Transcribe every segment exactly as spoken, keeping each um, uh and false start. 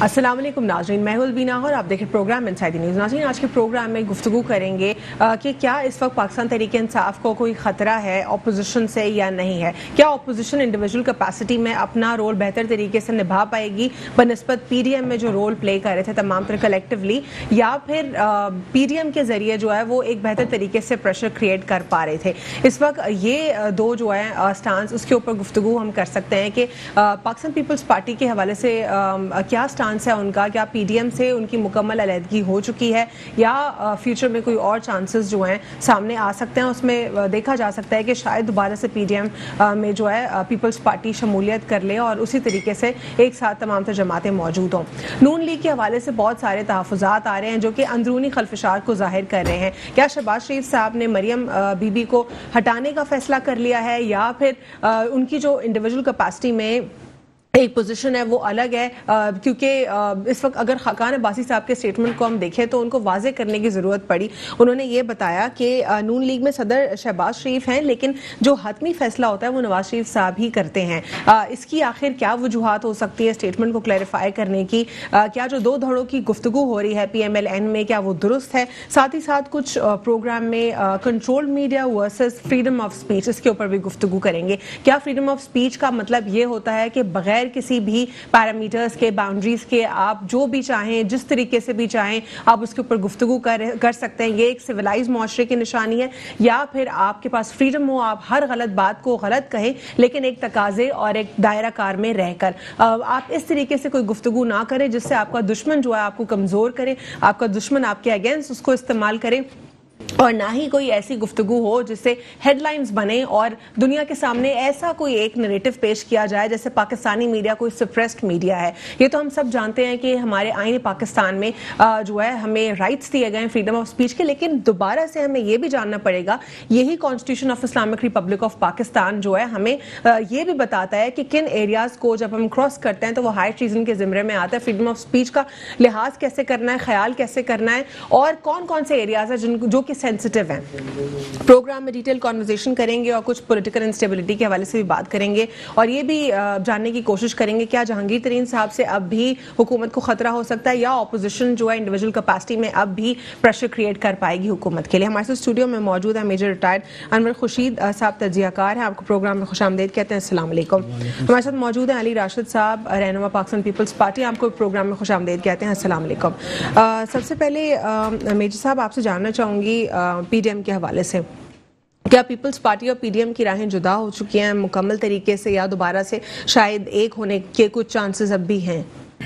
अस्सलाम वालेकुम नाज़रीन, मैं हूं अलबीना और आप देखें प्रोग्राम इनसाइड द न्यूज़। नाज़रीन, आज के प्रोग्राम में गुफ्तगू करेंगे आ, कि क्या इस वक्त पाकिस्तान तहरीक इंसाफ को कोई ख़तरा है अपोजिशन से या नहीं है। क्या अपोजिशन इंडिविजुअल कैपेसिटी में अपना रोल बेहतर तरीके से निभा पाएगी बनस्बत पी डी एम में जो रोल प्ले कर रहे थे तमाम तरह कलेक्टिवली, या फिर पी डी एम के ज़रिए जो है वो एक बेहतर तरीके से प्रेशर क्रिएट कर पा रहे थे। इस वक्त ये दो जो है स्टांस, उसके ऊपर गुफ्तगू हम कर सकते हैं कि पाकिस्तान पीपल्स पार्टी के हवाले से क्या स्टांस है उनका। क्या पीडीएम से उनकी मुकम्मल अलहदगी हो चुकी है या फ्यूचर में कोई और चांसेस जो हैं सामने आ सकते हैं। उसमें देखा जा सकता है कि शायद दोबारा से पीडीएम में जो है पीपल्स पार्टी शमूलियत कर ले और उसी तरीके से एक साथ तमाम तर जमातें मौजूद हों। नून लीग के हवाले से बहुत सारे तहफ़्फ़ुज़ात आ रहे हैं जो कि अंदरूनी खलफशार को जाहिर कर रहे हैं। क्या शहबाज शरीफ साहब ने मरियम बीबी को हटाने का फैसला कर लिया है या फिर उनकी जो इंडिविजुअल कैपेसिटी में एक पोजीशन है वो अलग है, क्योंकि इस वक्त अगर खाकान अब्बासी साहब के स्टेटमेंट को हम देखें तो उनको वाजे करने की ज़रूरत पड़ी। उन्होंने ये बताया कि नून लीग में सदर शहबाज शरीफ हैं लेकिन जो हतमी फैसला होता है वो नवाज शरीफ साहब ही करते हैं। इसकी आखिर क्या वजूहात हो सकती है स्टेटमेंट को क्लैरिफाई करने की। क्या जो दो धड़ों की गुफ्तगू हो रही है पी एम एल एन में क्या वो दुरुस्त है। साथ ही साथ कुछ प्रोग्राम में controlled media versus freedom of speech, इसके ऊपर भी गुफ्तगू करेंगे। क्या फ्रीडम ऑफ स्पीच का मतलब ये होता है कि बगैर किसी भी पैरामीटर्स के, बाउंड्रीज के, आप जो भी चाहें जिस तरीके से भी चाहें आप उसके ऊपर गुफ्तगू कर कर सकते हैं, ये एक सिविलाइज मुआशरे की निशानी है। या फिर आपके पास फ्रीडम हो, आप हर गलत बात को गलत कहें लेकिन एक तकाजे और एक दायरा कार में रहकर आप इस तरीके से कोई गुफ्तगू ना करें जिससे आपका दुश्मन जो है आपको कमजोर करे, आपका दुश्मन आपके अगेंस्ट उसको इस्तेमाल करे, और ना ही कोई ऐसी गुफ्तगू हो जिससे हेडलाइंस बने और दुनिया के सामने ऐसा कोई एक नैरेटिव पेश किया जाए जैसे पाकिस्तानी मीडिया कोई सप्रेस्ड मीडिया है। ये तो हम सब जानते हैं कि हमारे आईन पाकिस्तान में जो है हमें राइट्स दिए गए फ्रीडम ऑफ स्पीच के, लेकिन दोबारा से हमें ये भी जानना पड़ेगा, यही constitution of Islamic republic of Pakistan जो है हमें ये भी बताता है कि किन एरियाज को जब हम क्रॉस करते हैं तो वो हाई ट्रीजन के जिम्मे में आता है। फ्रीडम ऑफ स्पीच का लिहाज कैसे करना है, ख्याल कैसे करना है और कौन कौन से एरियाज है जिनको जो कि सेंसिटिव हैं। प्रोग्राम में डिटेल कॉन्वर्सेशन करेंगे और कुछ पॉलिटिकल इंस्टेबिलिटी के हवाले से भी बात करेंगे और ये भी जानने की कोशिश करेंगे क्या जहांगीर तरीन साहब से अब भी हुकूमत को खतरा हो सकता है या अपोजिशन जो है इंडिविजुअल कैपेसिटी में अब भी प्रेशर क्रिएट कर पाएगी हुकूमत के लिए। हमारे साथ स्टूडियो में मौजूद है मेजर रिटायर्ड अनवर खुर्शीद साहब, तजियाकार हैं, आपको प्रोग्राम में खुशामदीद कहते हैं। अस्सलाम वालेकुम। हमारे साथ मौजूद हैं अली राशिद साहब, रहनुमा पाकिस्तान पीपल्स पार्टी, आपको प्रोग्राम में खुशामदीद कहते हैं। अस्सलाम वालेकुम। सबसे पहले मेजर साहब आपसे जानना चाहूँगी पीडीएम के हवाले से, क्या पीपल्स पार्टी और पीडीएम की राहें जुदा हो चुकी हैं मुकम्मल तरीके से या दोबारा से शायद एक होने के कुछ चांसेस अब भी हैं?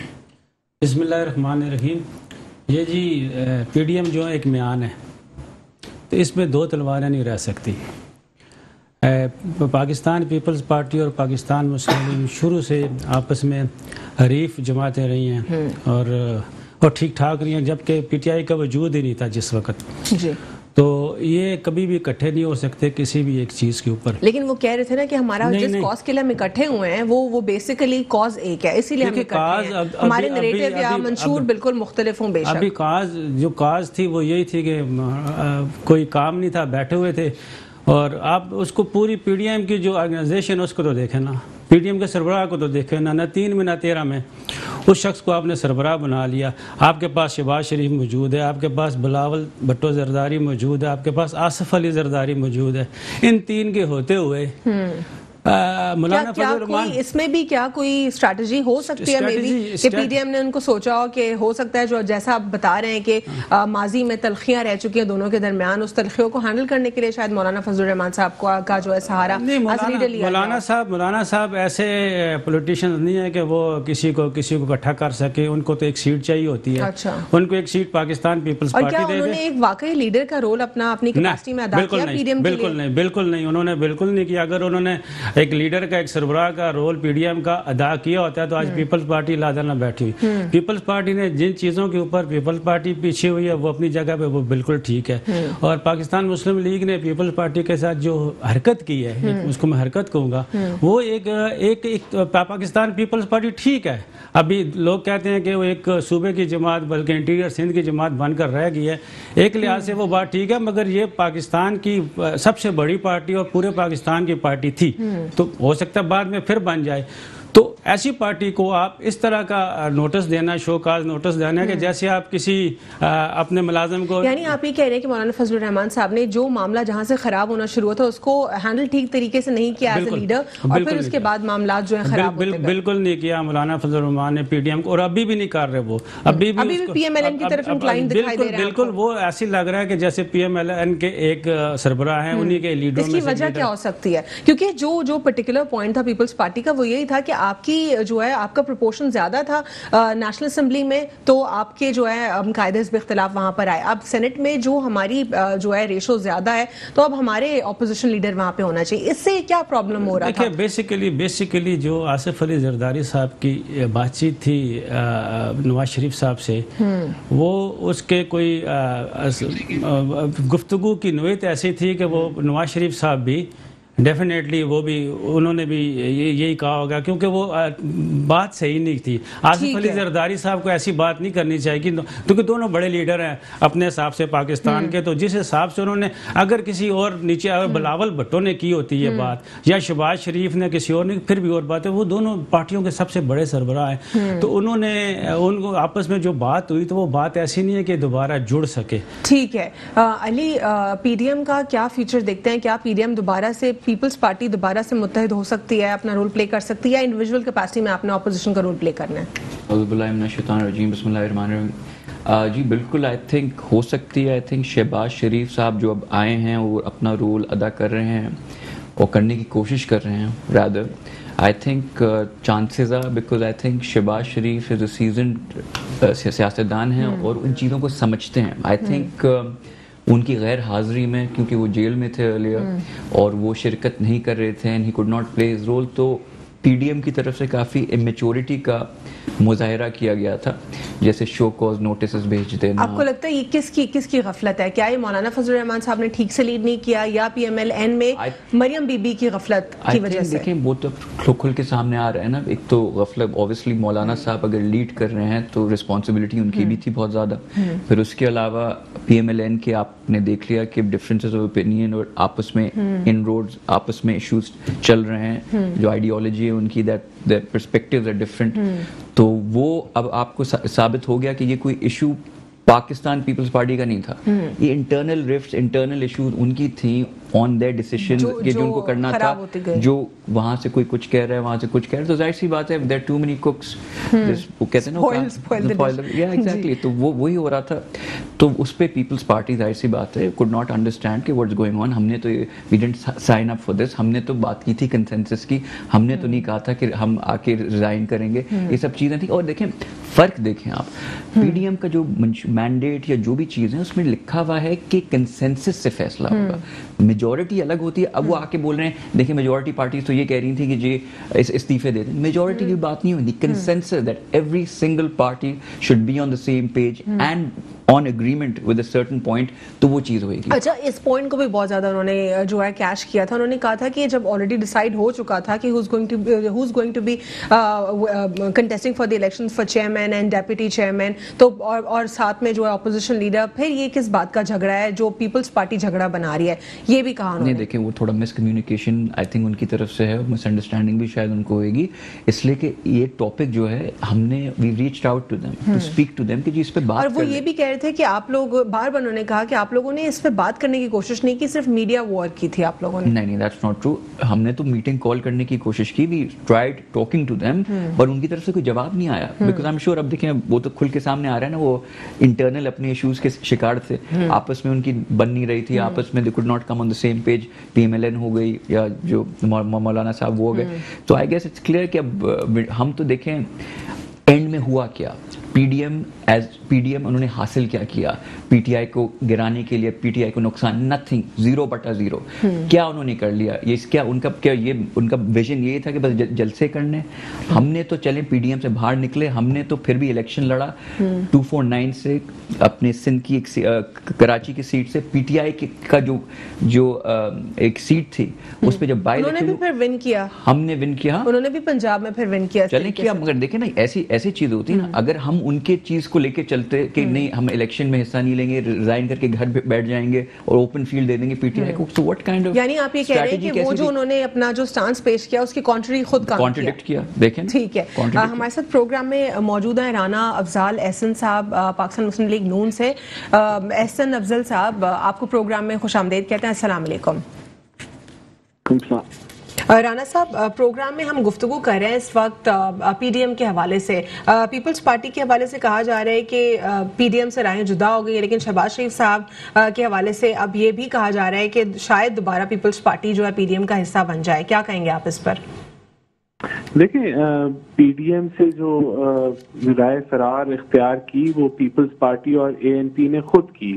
बिस्मिल्लाहिर्रहमानिर्रहीम। ये जी पीडीएम जो है एक म्यान है, तो इसमें दो तलवारें नहीं रह सकती। पाकिस्तान पीपल्स पार्टी और पाकिस्तान मुस्लिम लीग शुरू से आपस में हरीफ जमातें रही हैं और और ठीक ठाक रही हैं, जबकि पीटीआई का वजूद ही नहीं था जिस वक्त जी। तो ये कभी भी इकट्ठे नहीं हो सकते किसी भी एक चीज के ऊपर। लेकिन वो कह रहे थे ना कि हमारा नहीं, जिस नहीं। कॉज के लिए हम इकट्ठे हुए हैं वो वो बेसिकली कॉज एक है, इसीलिए हम इकट्ठे हैं। अब, हमारे नैरेटिव या मंशूर बिल्कुल मुख्तलिफ हों बेशक। अभी काज जो काज थी वो यही थी कि आ, कोई काम नहीं था, बैठे हुए थे। और आप उसको पूरी पीडीएम की जो ऑर्गेनाइजेशन उसको तो देखें ना, पीडीएम के सरबराह को तो देखें ना, ना तीन में ना तेरह में उस शख्स को आपने सरबराह बना लिया। आपके पास शहबाज शरीफ मौजूद है, आपके पास बिलावल भुट्टो जरदारी मौजूद है, आपके पास आसिफ अली जरदारी मौजूद है। इन तीन के होते हुए क्या, क्या कोई इसमें भी क्या कोई स्ट्रैटेजी हो सकती है मे बी कि पीडीएम ने उनको सोचा हो कि हो सकता है जो जैसा आप बता रहे हैं कि आ, माजी में तलखियां रह चुकी हैं दोनों के दरमियान, उस तलखियों को हैंडल करने के लिए शायद मौलाना फजलुर रहमान साहब को का जो है सहारा मौलाना साहब मौलाना साहब ऐसे पॉलिटिशियन नहीं है कि वो किसी को किसी को इकट्ठा कर सके। उनको तो एक सीट चाहिए होती है। अच्छा। उनको एक सीट पाकिस्तान पीपल्स पार्टी दे दे। उन्होंने एक वाकई लीडर का रोल अपना अपनी कैपेसिटी में अदा किया पीडीएम के लिए? बिल्कुल नहीं, बिल्कुल नहीं, उन्होंने बिल्कुल नहीं किया। अगर उन्होंने एक लीडर का, एक सरबराह का रोल पीडीएम का अदा किया होता है तो आज पीपल्स पार्टी लादा ना बैठी हुई। पीपल्स पार्टी ने जिन चीजों के ऊपर पीपल्स पार्टी पीछे हुई है वो अपनी जगह पे वो बिल्कुल ठीक है। और पाकिस्तान मुस्लिम लीग ने पीपल्स पार्टी के साथ जो हरकत की है, उसको मैं हरकत कहूंगा, वो एक एक, एक पाकिस्तान पीपल्स पार्टी ठीक है। अभी लोग कहते हैं कि वो एक सूबे की जमात बल्कि इंटीरियर सिंध की जमात बनकर रह गई है, एक लिहाज से वो बात ठीक है, मगर ये पाकिस्तान की सबसे बड़ी पार्टी और पूरे पाकिस्तान की पार्टी थी, तो हो सकता है बाद में फिर बन जाए। तो ऐसी पार्टी को आप इस तरह का नोटिस देना, शो काज नोटिस देना कि जैसे आप किसी आ, अपने मुलाजिम को, यानी आप ये कह रहे हैं कि मौलाना फजलुर रहमान साहब ने जो मामला जहां से खराब होना शुरू हुआ था उसको हैंडल ठीक तरीके से नहीं किया एज ए लीडर, और फिर उसके बाद मामला जो है खराब बिल, बिल, बिल्कुल नहीं किया मौलाना फजलुर रहमान ने पीडीएम को, और अभी भी नहीं कर रहे वो, अभी भी अभी भी पीएमएलएन की तरफ इंक्लाइन दिखाई दे रहे हैं। बिल्कुल वो ऐसी लग रहा है कि जैसे पीएमएलएन के एक सरबराह हैं, उन्हीं के लीडरों में से। इसकी वजह क्या हो सकती है? क्योंकि जो जो पर्टिकुलर पॉइंट था पीपल्स पार्टी का वो यही था कि आपकी जो है आपका प्रोपोर्शन ज्यादा था नेशनल असेंबली में, तो आपके जो है कायदे हिस्ब इख्तिलाफ वहां पर आए। अब सेनेट में जो हमारी जो है रेशो ज्यादा है, तो अब हमारे ऑपोजिशन लीडर वहां पे होना चाहिए। इससे क्या प्रॉब्लम हो रहा था? बेसिकली बेसिकली जो आसिफ अली जरदारी साहब की बातचीत थी नवाज शरीफ साहब से, वो उसके कोई गुफ्तगू की नोयत ऐसी थी कि वो नवाज शरीफ साहब भी डेफिनेटली वो भी उन्होंने भी यही कहा होगा, क्योंकि वो बात सही नहीं थी। आसिफ अली जरदारी साहब को ऐसी बात नहीं करनी चाहिए, क्योंकि दोनों बड़े लीडर हैं अपने हिसाब से पाकिस्तान के, तो जिस हिसाब से उन्होंने अगर किसी और नीचे अगर बिलावल भुट्टो ने की होती ये बात, या शहबाज शरीफ ने किसी और ने, फिर भी और बात है, वो दोनों पार्टियों के सबसे बड़े सरबराह हैं, तो उन्होंने उनको आपस में जो बात हुई तो वो बात ऐसी नहीं है कि दोबारा जुड़ सके। ठीक है अली, पीडीएम का क्या फ्यूचर देखते हैं? क्या पीडीएम दोबारा से, पीपल्स पार्टी दोबारा से मुत्तहिद हो सकती है, अपना रोल प्ले कर सकती है, या इंडिविजुअल कैपेसिटी में आपने ऑपोजिशन का रोल प्ले करना है? जी बिल्कुल, आई थिंक हो सकती है। आई थिंक शहबाज शरीफ साहब जो अब आए हैं वो अपना रोल अदा कर रहे हैं और करने की कोशिश कर रहे हैं। Rather I think chances are, because I think Shahbaz Sharif is a seasoned सियासतदान हैं और उन चीज़ों को समझते हैं। आई थिंक उनकी गैर हाजिरी में, क्योंकि वो जेल में थे अर्लियर और वो शिरकत नहीं कर रहे थे and he could not play his role, तो पीडीएम की तरफ से काफ़ी इमेच्योरिटी का मुजाहिरा किया गया था, जैसे शो कॉज नोटिस भेज देना। आपको लगता है ये किसकी किसकी गफलत है? क्या ये मौलाना फजलुर रहमान साहब ने ठीक से लीड नहीं किया, या पीएमएलएन में I, मरियम बीबी की गफलत की वजह से? देखें वो तो खुल के सामने आ रहा है ना। एक तो गफलत ऑब्वियसली मौलाना साहब अगर लीड कर रहे हैं तो रिस्पॉन्सिबिलिटी उनकी भी थी बहुत ज़्यादा, फिर उसके अलावा पीएमएलएन के आपने देख लिया कि डिफरेंसेस ऑफ ओपिनियन और आपस में इन रोड्स आपस में इश्यूज चल रहे हैं, जो आइडियोलॉजी है उनकी, that their perspectives are different, तो वो अब आपको सा, साबित हो गया कि ये कोई इशू पाकिस्तान पीपल्स पार्टी का नहीं था, ये इंटरनल रिफ्ट्स, इंटरनल इश्यूज उनकी थी ऑन देयर डिसीजन कि जो उनको करना था, जो वहां से कोई कुछ कह रहा है, वहां से कुछ कह रहा है, तो जाहिर सी बात है देयर टू मेनी कुक्स, वो कहते हैं ना, या एग्जैक्टली, तो वो वही हो रहा था। तो उस पे पीपल्स पार्टी जाहिर सी बात है कुड नॉट अंडरस्टैंड कि व्हाट्स गोइंग ऑन। हमने तो we didn't sign up for this, हमने तो बात की थी कंसेंसस की, हमने तो नहीं कहा था कि हम आके रिजाइन करेंगे, ये सब चीजें थी। और देखें फर्क देखें आप, पीडीएम का जो मैंडेट या जो भी चीज है उसमें लिखा हुआ है कि कंसेंसस से फैसला होगा, मेजॉरिटी अलग होती है। अब वो आके बोल रहे हैं, देखिए मेजॉरिटी पार्टी तो ये कह रही थी कि जी इस इस्तीफे दे दें, मेजॉरिटी की बात नहीं होती, consensus that every single party should be on the same page and on agreement with a certain point, तो वो चीज होगी। अच्छा, इस पॉइंट को भी बहुत ज्यादा उन्होंने जो है कैश किया था। उन्होंने कहा था कि जब ऑलरेडी डिसाइड हो चुका था कि who is going to who is going to be contesting for the elections for chairman and deputy chairman, तो और, और साथ में जो है ऑपोजिशन लीडर, फिर ये किस बात का झगड़ा है जो पीपल्स पार्टी झगड़ा बना रही है, ये भी कहा उन्होंने। नहीं देखें, वो थोड़ा मिसकम्युनिकेशन आई थिंक उनकी तरफ से है, मिसअंडरस्टैंडिंग भी शायद उनको होगी, इसलिए कि ये टॉपिक जो है हमने we reached out to them to speak to them कि जी इस पे बात, और वो ये भी कह रहे थे कि आप लोग बार बार उन्होंने कहा कि आप लोगों ने इस पे बात करने की कोशिश नहीं की, सिर्फ मीडिया वॉर की थी आप लोगों ने। नहीं नहीं, दैट्स नॉट ट्रू। हमने तो मीटिंग कॉल करने की कोशिश की, we tried talking to them, पर उनकी तरफ से कोई जवाब नहीं आया, बिकॉज आई एम श्योर अब देखें वो तो खुल के सामने आ रहा है ना, वो इंटरनल अपने इश्यूज के शिकार थे, आपस में उनकी बन नहीं रही थी, आपस में they could not come on the same page, PMLN हो गई या जो मौलाना साहब वो हो गए, तो आई गेस इट्स क्लियर कि अब हम तो देखें एंड में हुआ क्या, पीडीएम एज पीडीएम उन्होंने हासिल क्या किया, पीटीआई को गिराने के लिए, पीटीआई को नुकसान, नथिंग, जीरो बटा जीरो, क्या उन्होंने कर लिया, ये क्या उनका क्या ये उनका विजन ये था कि बस जलसे करने। हमने तो चले पीडीएम से बाहर निकले, हमने तो फिर भी इलेक्शन लड़ा टू फोर नाइन से, अपने सिंध की एक कराची की सीट से, पीटीआई का जो जो एक सीट थी उस पर जब बाई इलेक्शन भी फिर विन किया, हमने विन किया, उन्होंने भी पंजाब में फिर विन किया, चलें किया, मगर देखें ना ऐसी ऐसी चीज होती है ना, अगर हम उनके चीज को लेके चलते कि नहीं हम इलेक्शन में हिस्सा नहीं लेंगे, रिजाइन करके घर पे बैठ जाएंगे और ओपन फील्ड दे देंगे पीटीआई को, सो व्हाट काइंड ऑफ, यानी आप ये कह रहे हैं कि वो जो उन्होंने अपना जो स्टांस पेश किया उसके कॉन्ट्ररी खुद काम कॉन्ट्रडिक्ट किया। देखें ठीक है, हमारे साथ प्रोग्राम में मौजूद है राना अफजाल एहसन साहब पाकिस्तान मुस्लिम लीग नून से। एहसन अफजल साहब आपको प्रोग्राम में खुशामदीद कहते हैं, अस्सलाम वालेकुम। राना साहब प्रोग्राम में हम गुफ्तगू कर रहे हैं इस वक्त पीडीएम के हवाले से। पीपल्स पार्टी के हवाले से कहा जा रहा है कि पीडीएम से राहें जुदा हो गई, लेकिन शहबाज शरीफ साहब के हवाले से अब ये भी कहा जा रहा है कि शायद दोबारा पीपल्स पार्टी जो है पीडीएम का हिस्सा बन जाए। क्या कहेंगे आप इस पर? देखिए, पीडीएम से जो राय फरार इख्तियार की वो पीपल्स पार्टी और एएनपी ने खुद की,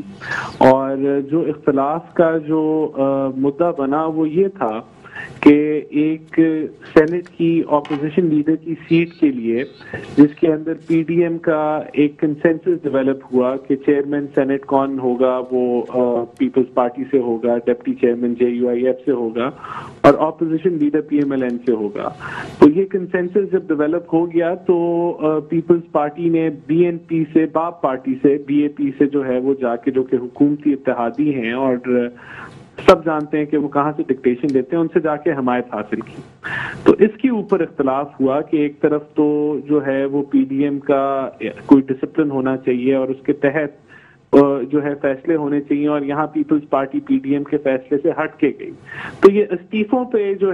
और जो इख्तलाफ का जो आ, मुद्दा बना वो ये था कि एक सेनेट की ऑपोजिशन लीडर की सीट के लिए जिसके अंदर पीडीएम का एक कंसेंसस डेवलप हुआ कि चेयरमैन सेनेट कौन होगा, वो पीपल्स पार्टी से होगा, डिप्टी चेयरमैन जेयूआईएफ से होगा और ऑपोजिशन लीडर पीएमएलएन से होगा। तो ये कंसेंसस जब डेवलप हो गया तो पीपल्स पार्टी ने बीएनपी से, बाप पार्टी से, बीएपी से जो है वो जाके, जो कि हुकूमती इत्तेहादी हैं और सब जानते हैं कि वो कहाँ से डिक्टेशन देते हैं, उनसे जाके हमायत हासिल की। तो इसके ऊपर इख्तलाफ हुआ कि एक तरफ तो जो है वो पीडीएम का कोई डिसिप्लिन होना चाहिए और उसके तहत जो है फैसले होने चाहिए, और यहाँ पीपल्स पार्टी पीडीएम के फैसले से हट के गई। तो ये इस्तीफों पे जो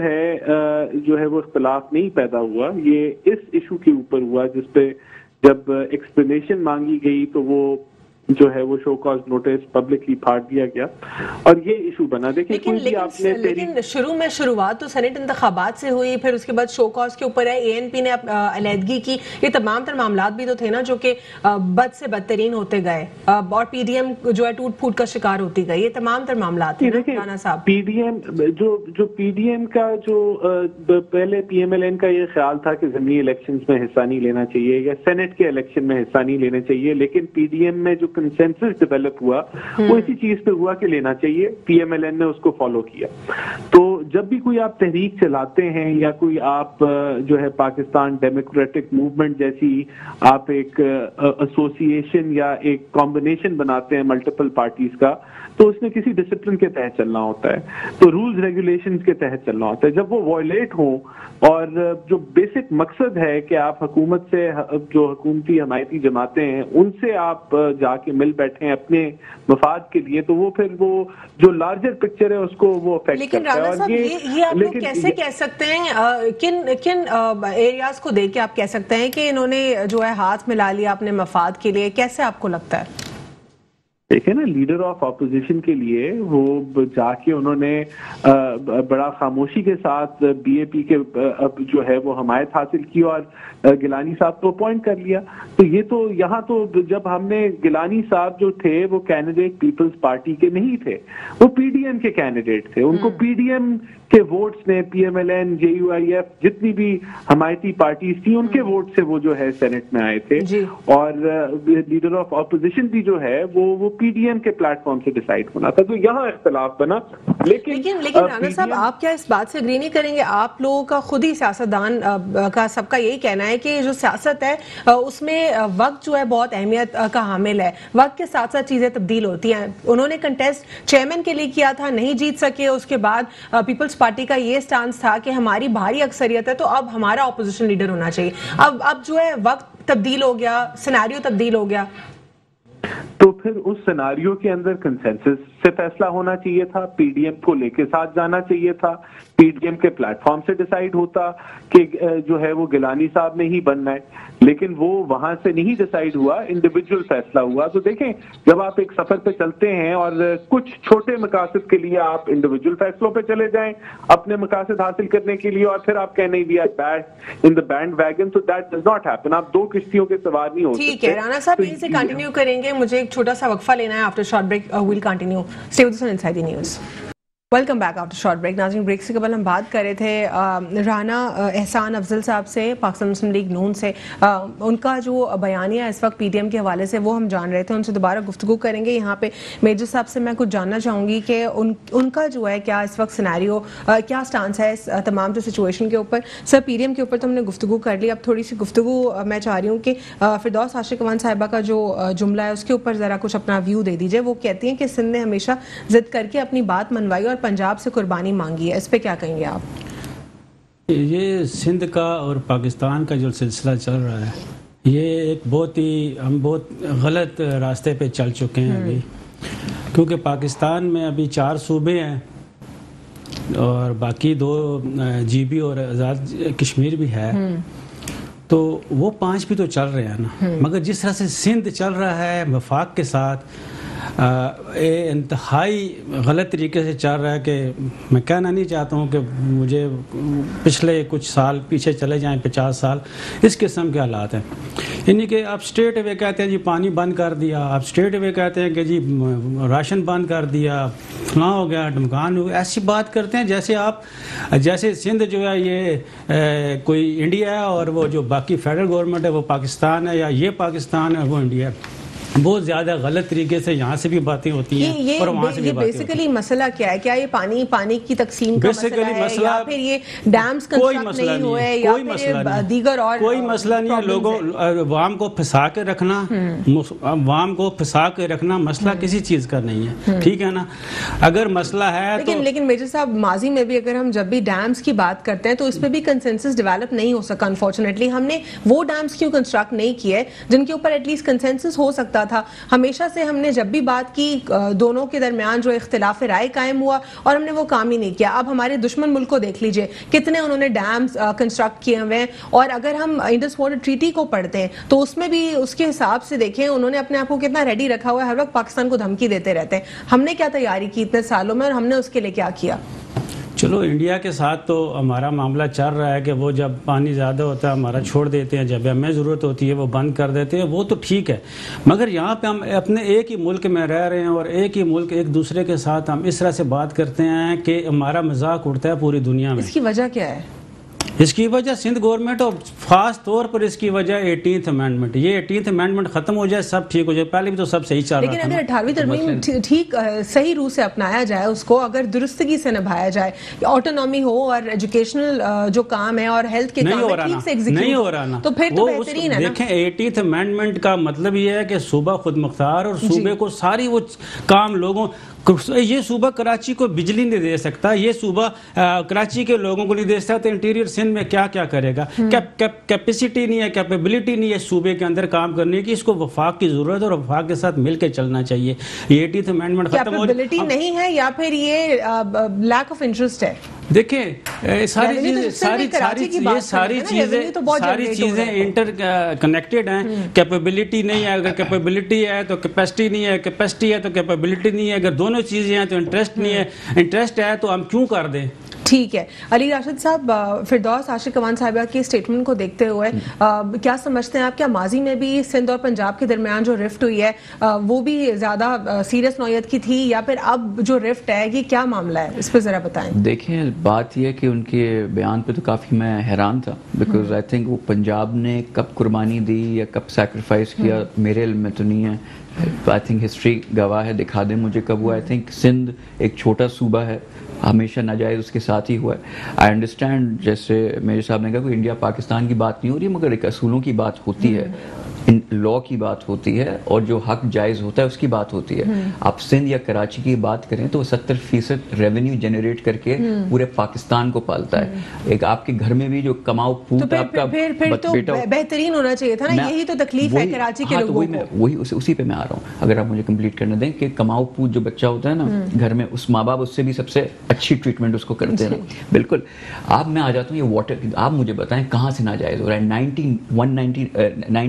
है जो है वो इख्तलाफ नहीं पैदा हुआ, ये इस इशू के ऊपर हुआ जिसपे जब एक्सप्लेनेशन मांगी गई तो वो जो है वो शो कॉज नोटिस पब्लिकली फाड़ दिया गया और ये इशू बना। देखिए लेकिन, लेकिन, आपने लेकिन शुरू में शुरुआत तो सेनेट इंतखाबात से हुई, फिर उसके बाद शो कॉज के ऊपर है, एएनपी ने अलहदगी की, ये तमाम तर मामलात भी तो थे ना जो कि बद से बदतरीन होते गए और पीडीएम जो है टूट फूट का शिकार होती गई। ये तमाम तर मामलात थे राना साहब। पीडीएम जो जो पीडीएम का जो पहले पीएमएलएन का ये ख्याल था कि ज़मीनी इलेक्शंस में हिस्सा नहीं लेना चाहिए या सेनेट के इलेक्शन में हिस्सा नहीं लेना चाहिए, लेकिन पीडीएम में जो कंसेंसस डेवलप हुआ वो इसी चीज पे हुआ कि लेना चाहिए। पीएमएलएन ने उसको फॉलो किया। तो जब भी कोई आप तहरीक चलाते हैं या कोई आप जो है पाकिस्तान डेमोक्रेटिक मूवमेंट जैसी आप एक एसोसिएशन या एक कॉम्बिनेशन बनाते हैं मल्टीपल पार्टीज का, तो उसमें किसी डिसिप्लिन के तहत चलना होता है, तो रूल्स रेगुलेशंस के तहत चलना होता है। जब वो वायलेट हो और जो बेसिक मकसद है कि आप हुकूमत से, जो हुकूमती हमायती जमातें हैं उनसे आप जाके मिल बैठे हैं अपने मफाद के लिए, तो वो फिर वो जो लार्जर पिक्चर है उसको वो अफेक्ट लेकिन करता है। राना साहब, ये, ये आप लोग कैसे कह सकते हैं, आ, किन किन एरियाज को देख के आप कह सकते हैं कि इन्होंने जो है हाथ मिला लिया अपने मफाद के लिए? कैसे आपको लगता है? देखिए ना, लीडर ऑफ ऑपोजिशन के लिए वो जाके उन्होंने बड़ा खामोशी के साथ बीएपी के जो है वो हमायत हासिल की और गिलानी साहब को अपॉइंट कर लिया। तो ये तो यहाँ तो जब हमने गिलानी साहब जो थे वो कैंडिडेट पीपल्स पार्टी के नहीं थे, वो पीडीएम के कैंडिडेट थे। उनको पीडीएम के वोट्स ने, पीएमएलएन, जेयूआईएफ, जितनी भी हमायती पार्टीज थी उनके वोट से वो जो है सेनेट में आए थे, और लीडर ऑफ ऑपोजिशन भी जो है वो वो पीडीएम के प्लेटफॉर्म से डिसाइड होना था। तो यहाँ इख्तलाफ बना। लेकिन लेकिन, लेकिन राना साहब, आप क्या इस बात से एग्री नहीं करेंगे? आप लोगों का खुद ही सियासतदान का सबका यही कहना है कि जो सियासत है उसमें वक्त जो है बहुत अहमियत का हामिल है, वक्त के साथ साथ चीजें तब्दील होती हैं। उन्होंने कंटेस्ट चेयरमैन के लिए किया था, नहीं जीत सके, उसके बाद पीपल्स पार्टी का ये स्टांस था कि हमारी भारी अक्सरियत है तो अब हमारा ऑपोजिशन लीडर होना चाहिए। अब अब जो है वक्त तब्दील हो गया, सिनेरियो तब्दील हो गया, तो फिर उस सिनारियो के अंदर कंसेंसस से फैसला होना चाहिए था, पीडीएम को लेके साथ जाना चाहिए था, पीडीएम के प्लेटफॉर्म से डिसाइड होता कि जो है वो गिलानी साहब ने ही बनना है, लेकिन वो वहां से नहीं डिसाइड हुआ, इंडिविजुअल फैसला हुआ। तो देखें, जब आप एक सफर पे चलते हैं और कुछ छोटे मकासद के लिए आप इंडिविजुअल फैसलों पे चले जाएं अपने मकासद हासिल करने के लिए, और फिर आप कहने we are back in the bandwagon, तो दैट डज नॉट हैपन। आप दो किश्तियों के सवार नहीं हो सकते। ठीक है राना साहब, यहीं से कंटिन्यू करेंगे, मुझे एक छोटा सा वक्फा लेना है। After short break we will continue. Stay with us on inside the news. Welcome back after short break. नाज़रीन, ब्रेक से कबल हम बात कर रहे थे राना एहसान अफजल साहब से, पाकिस्तान मुस्लिम लीग नून से। आ, उनका जो बयानिया इस वक्त पीटीएम के हवाले से वो हम जान रहे थे, उनसे दोबारा गुफ्तगू करेंगे। यहाँ पे मेजर साहब से मैं कुछ जानना चाहूँगी कि उन उनका जो है क्या इस वक्त सिनेरियो, क्या स्टांस है इस तमाम जो सिचुएशन के ऊपर। सर, पीटीएम के ऊपर तो हमने गुफ्तगू कर ली, अब थोड़ी सी गुफ्तगू मैं चाह रही हूँ कि फिरदौस आशिक अमान साहिबा का जो जुमला है उसके ऊपर ज़रा कुछ अपना व्यू दे दीजिए। वो कहती हैं कि सिंध ने हमेशा जिद करके अपनी बात मनवाई और पंजाब से कुर्बानी मांगी है, इस पे क्या कहेंगे आप? ये सिंध का और पाकिस्तान का जो सिलसिला चल रहा है, ये एक बहुत ही हम बहुत गलत रास्ते पे चल चुके हैं अभी, क्योंकि पाकिस्तान में अभी चार सूबे हैं और बाकी दो जीबी और आज़ाद कश्मीर भी है, तो वो पांच भी तो चल रहे हैं ना। मगर जिस तरह से सिंध चल रहा है वफाक के साथ, ये इंतहाई गलत तरीके से चल रहा है कि मैं कहना नहीं चाहता हूँ कि मुझे पिछले कुछ साल पीछे चले जाएं, पचास साल, इस किस्म के हालात हैं। यानी कि आप स्ट्रेट अवे कहते हैं जी पानी बंद कर दिया, आप स्ट्रेट अवे कहते हैं कि जी राशन बंद कर दिया, फलां हो गया, ढमकान हो गया, ऐसी बात करते हैं जैसे आप जैसे सिंध जो है ये ए, कोई इंडिया है और वो जो बाकी फेडरल गवर्नमेंट है वो पाकिस्तान है, या ये पाकिस्तान है वो इंडिया है। बहुत ज़्यादा गलत तरीके से यहाँ से भी बातें होती हैं ये, और वहाँ से भी बातें होती हैं। बेसिकली मसला क्या है? क्या ये पानी पानी की तकसीम का मसला है, मसला या फिर ये डैम्स कंस्ट्रक्ट नहीं हुए, या फिर दीगर और कोई मसला नहीं है। लोगों अवाम को फंसा के रखना, अवाम को फंसा के रखना मसला किसी चीज़ का नहीं है, ठीक है ना। अगर मसला है लेकिन तो लेकिन मेजर साहब, माजी में भी अगर हम जब भी डैम्स की बात करते हैं तो इस पर भी कंसेंसस डेवलप नहीं हो सका। अनफॉर्चुनेटली हमने वो डैम्स क्यों कंस्ट्रक्ट नहीं किए जिनके ऊपर एटलीस्ट कंसेंसस हो सकता था। हमेशा से हमने जब भी बात की दोनों के दरमियान जो इख्तिलाफ राय कायम हुआ और हमने वो काम ही नहीं किया। अब हमारे दुश्मन मुल्क को देख लीजिए, कितने उन्होंने डैम्स कंस्ट्रक्ट किए हुए हैं, और अगर हम इंडस वाटर ट्रीटी को पढ़ते हैं तो उसमें भी उसके हिसाब से देखें उन्होंने अपने आप को कितना रेडी रखा हुआ है। हर वक्त पाकिस्तान को धमकी देते रहते हैं। हमने क्या तैयारी की इतने सालों में और हमने उसके लिए क्या किया? चलो, इंडिया के साथ तो हमारा मामला चल रहा है कि वो जब पानी ज़्यादा होता है हमारा छोड़ देते हैं, जब हमें ज़रूरत होती है वो बंद कर देते हैं, वो तो ठीक है। मगर यहाँ पे हम अपने एक ही मुल्क में रह रहे हैं और एक ही मुल्क एक दूसरे के साथ हम इस तरह से बात करते हैं कि हमारा मजाक उड़ता है पूरी दुनिया में। इसकी वजह क्या है? इसकी वजह सिंध गवर्नमेंट और खास तौर पर इसकी वजह एटीन्थ अमेंडमेंट। ये एटीन्थ अमेंडमेंट खत्म हो जाए सब ठीक हो जाए। पहले भी तो सब सही चल रहा था। लेकिन अगर अठारहवीं तरमीम ठीक सही रूह से अपनाया जाए, उसको अगर दुरुस्तगी से निभाया जाए, ऑटोनॉमी हो और एजुकेशनल जो काम है और हेल्थ के काम है ठीक से एग्जीक्यूट नहीं हो रहा ना, तो फिर तो बेहतरीन है ना। देखें, एटीन्थ अमेंडमेंट का मतलब ये है कि सूबा खुद मुख्तार और सूबे को सारी वो काम लोगों, ये सूबा कराची को बिजली नहीं दे सकता, ये सूबा कराची के लोगों को नहीं दे सकता, तो इंटीरियर सिंध में क्या क्या करेगा? कैप, कैप, कैपेसिटी नहीं है, कैपेबिलिटी नहीं है सूबे के अंदर काम करने की। इसको वफाक की जरूरत है और वफाक के साथ मिलकर चलना चाहिए। ये एटीन्थ अमेंडमेंट खत्म हो कैपेबिलिटी नहीं है या फिर ये लैक ऑफ इंटरेस्ट है? देखिए, सारी चीजें सारी सारी ये सारी चीजें सारी चीजें इंटर कनेक्टेड हैं। कैपेबिलिटी नहीं है, अगर कैपेबिलिटी है तो कैपेसिटी नहीं है, कैपेसिटी है तो कैपेबिलिटी नहीं है, अगर दोनों चीजें हैं तो इंटरेस्ट नहीं है, इंटरेस्ट है तो हम क्यों कर दें? ठीक है। अली राशिद साहब, फिरदौस आशिक अमान साहिबा की स्टेटमेंट को देखते हुए आ, क्या समझते हैं आप? क्या माजी में भी सिंध और पंजाब के दरमियान जो रिफ्ट हुई है आ, वो भी ज्यादा सीरियस नौयत की थी, या फिर अब जो रिफ्ट है ये क्या मामला है? इस पर जरा बताएं। देखिए, बात यह है कि उनके बयान पे तो काफ़ी मैं हैरान था, बिकॉज आई थिंक वो पंजाब ने कब कुर्बानी दी या कब सैक्रिफाइस किया मेरे इल्म में तो नहीं है। आई थिंक हिस्ट्री गवाह है, दिखा दे मुझे कब हुआ। आई थिंक सिंध एक छोटा सूबा है, हमेशा नाजायज़ उसके साथ ही हुआ है। आई अंडरस्टैंड, जैसे मेरे साहब ने कहा कोई इंडिया पाकिस्तान की बात नहीं हो रही, मगर एक असूलों की बात होती है, लॉ की बात होती है और जो हक जायज़ होता है उसकी बात होती है। आप सिंध या कराची की बात करें तो सत्तर फीसद रेवेन्यू जनरेट करके पूरे पाकिस्तान को पालता है। एक आपके घर में भी जो कमाओ पूत तो फिर, आपका फिर, फिर तो बेहतरीन होना चाहिए था ना। यही तो तकलीफ है कराची के लोगों को। वही उसी, उसी पे मैं आ रहा हूँ, अगर आप मुझे कंप्लीट करने दें कि कमाओ पूत जो बच्चा होता है ना घर में, उस माँ बाप उससे भी सबसे अच्छी ट्रीटमेंट उसको करते हैं। बिल्कुल। अब मैं आ जाता हूँ ये वाटर, आप मुझे बताएं कहाँ से नाजायज हो रहा है? नाइनटीन नाइनटी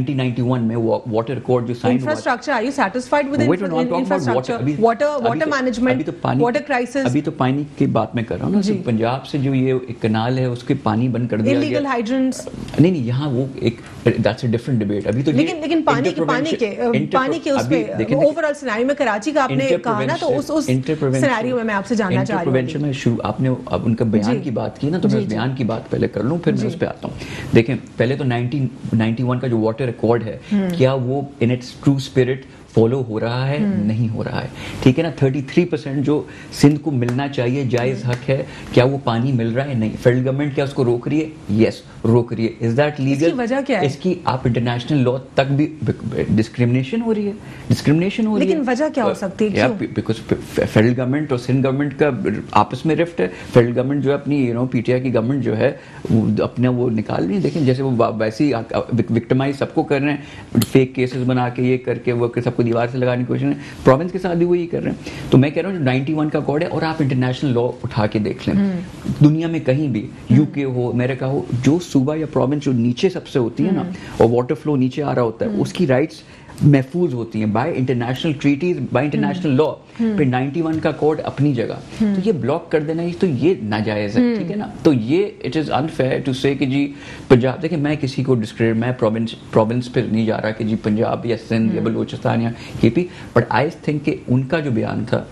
इक्यानवे में वाटर अकॉर्ड जो साइन हुआ, infrastructure, are you satisfied with infrastructure, water water management, water crisis? अभी तो पानी की बात मैं कर रहा हूँ ना, पंजाब से जो ये एक कनाल है उसके पानी बंद कर दिया गया। इलीगल हाइड्रेंट्स नहीं नहीं, यहाँ वो एक दैट्स अ डिफरेंट डिबेट। अभी तो लेकिन लेकिन पानी के पानी के पानी के उस पे ओवरऑल सिनेरियो में कराची का आपने कहा ना, तो उस उस सिनेरियो में मैं आपसे जानना चाह रही हूँ। इंटरप्रेवेंशन में शुरू आपने अब उनका बयान की बात की ना, तो मैं उस बयान की बात पहले कर लूँ, फिर मैं उस पे आता हूँ। देखें, पहले तो नाइनटीन नाइंटी वन का जो वाटर अकॉर्ड है, क्या वो in its true spirit follow हो रहा है? नहीं हो रहा है, ठीक है ना। तैंतीस परसेंट जो सिंध को मिलना चाहिए, जायज हक है, क्या वो पानी मिल रहा है? नहीं। फेडरल गवर्नमेंट क्या उसको रोक रही है? यस, रोक रही है। Is that legal? इसकी वजह क्या है? इसकी आप इंटरनेशनल लॉ तक भी डिस्क्रिमिनेशन हो रही है, डिस्क्रिमिनेशन हो रही है। लेकिन वजह क्या हो सकती है? बिकॉज फेडरल गवर्नमेंट और सिंध गवर्नमेंट का आपस में रिफ्ट है। फेडरल गवर्नमेंट जो है अपनी यू नो पीटीआई की गवर्नमेंट जो है अपना वो निकाल रही है। देखें जैसे वो वैसे ही विक्टिमाइज सबको कर रहे हैं, फेक केसेस बना के, ये करके वो सबको दीवार से लगाने की कोशिश है। प्रोविंस के साथ भी वही कर रहे हैं। तो मैं कह रहा हूँ जो इक्यानवे का कोड है, और आप इंटरनेशनल लॉ उठा के देख लें, दुनिया में कहीं भी, यूके हो, अमेरिका हो, जो सूबा या प्रोविंस जो नीचे सबसे होती है ना, और वाटर फ्लो नीचे आ रहा होता है, उसकी राइट्स महफूज होती हैं by international treaties, by international law. फिर इक्यानवे का कोड अपनी जगह, तो ये ब्लॉक कर देना, तो ये नाजायज है, ठीक है ना। तो ये इट इज अनफेयर टू से कि जी पंजाब, देखिए मैं किसी को डिस्क्रेडिट, मैं प्रोविंस प्रोविंस पे नहीं जा रहा कि जी पंजाब या सिंध या बलूचिस्तान या केपी, बट आई थिंक कि उनका जो बयान था,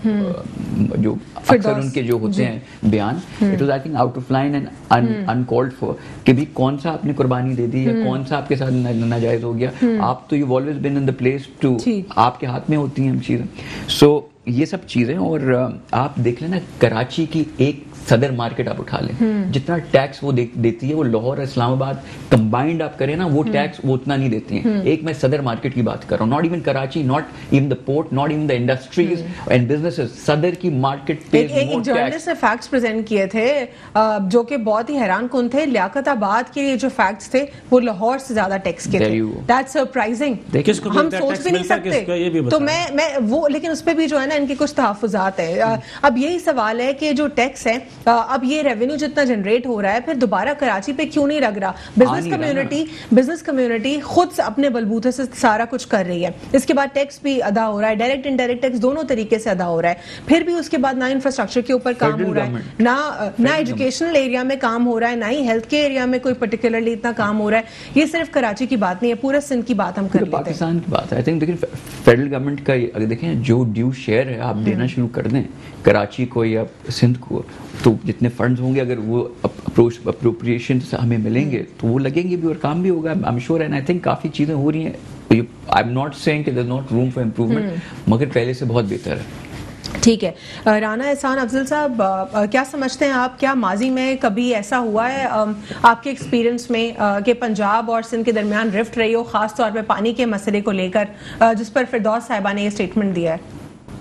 जो अक्सर उनके जो होते हैं बयान, it was I think out of line and uncalled for, कि भी कौन सा आपने कुर्बानी दे दी या कौन सा आपके साथ नाजायज हो गया। आप तो you always been in the place to, आपके हाथ में होती हैं हम चीजें। सो so, ये सब चीजें, और आप देख लेना कराची की एक सदर मार्केट आप उठा लें, जितना टैक्स वो दे, देती है, वो लाहौर और इस्लामाबाद कंबाइंड आप करें ना, वो टैक्स वो उतना नहीं देती हैं। एक मैं सदर मार्केट की बात कर रहा हूँ, not even Karachi, not even the port, not even the industries and businesses, Saddar की मार्केट पे एक जर्नलिस्ट ने फैक्ट्स प्रेजेंट किए थे जो कि बहुत ही हैरान कुन थे। लियाकताबाद के लिए जो फैक्ट्स थे वो लाहौर से ज्यादा टैक्स के थे। दैट्स सरप्राइजिंग, हम सोच भी नहीं सकते। तो मैं मैं वो, लेकिन उस पर भी जो है ना इनके कुछ तहफुजात है। अब यही सवाल है कि जो टैक्स है, अब ये रेवेन्यू जितना जनरेट हो रहा है, फिर दोबारा कराची पे क्यों नहीं लग रहा? बिजनेस कम्युनिटी बिजनेस कम्युनिटी खुद अपने बलबूते से सारा कुछ कर रही है। इसके बाद टैक्स भी अदा हो रहा है, डायरेक्ट इनडायरेक्ट टैक्स दोनों तरीके से अदा हो रहा है। फिर भी उसके बाद ना इंफ्रास्ट्रक्चर के ऊपर काम हो रहा है, ना ना एजुकेशनल एरिया में काम हो रहा है, ना ही हेल्थ केयर एरिया में कोई पर्टिकुलरली इतना काम हो रहा है। ये सिर्फ कराची की बात नहीं है, पूरे सिंध की बात हम कर लेते हैं, पाकिस्तान की बात है। आई थिंक देखिए फेडरल गवर्नमेंट का अगर देखें जो ड्यू शेयर है आप देना शुरू कर दें कराची को या सिंध को, तो जितने फंड्स होंगे अगर वो अप्रोप्रिएशन से हमें मिलेंगे तो वो लगेंगे भी और काम भी होगा, I am sure. And I think काफ़ी चीज़ें हो रही हैं। आई एम नॉट सेइंग कि there is not room for improvement, मगर पहले से बहुत बेहतर है। ठीक है, राना एहसान अफजल साहब, क्या समझते हैं आप, क्या माजी में कभी ऐसा हुआ है आपके एक्सपीरियंस में कि पंजाब और सिंध के दरमियान रिफ्ट रही हो, खास तौर पे पानी के मसले को लेकर, जिस पर फिरदौस साहिबा ने ये स्टेटमेंट दिया है?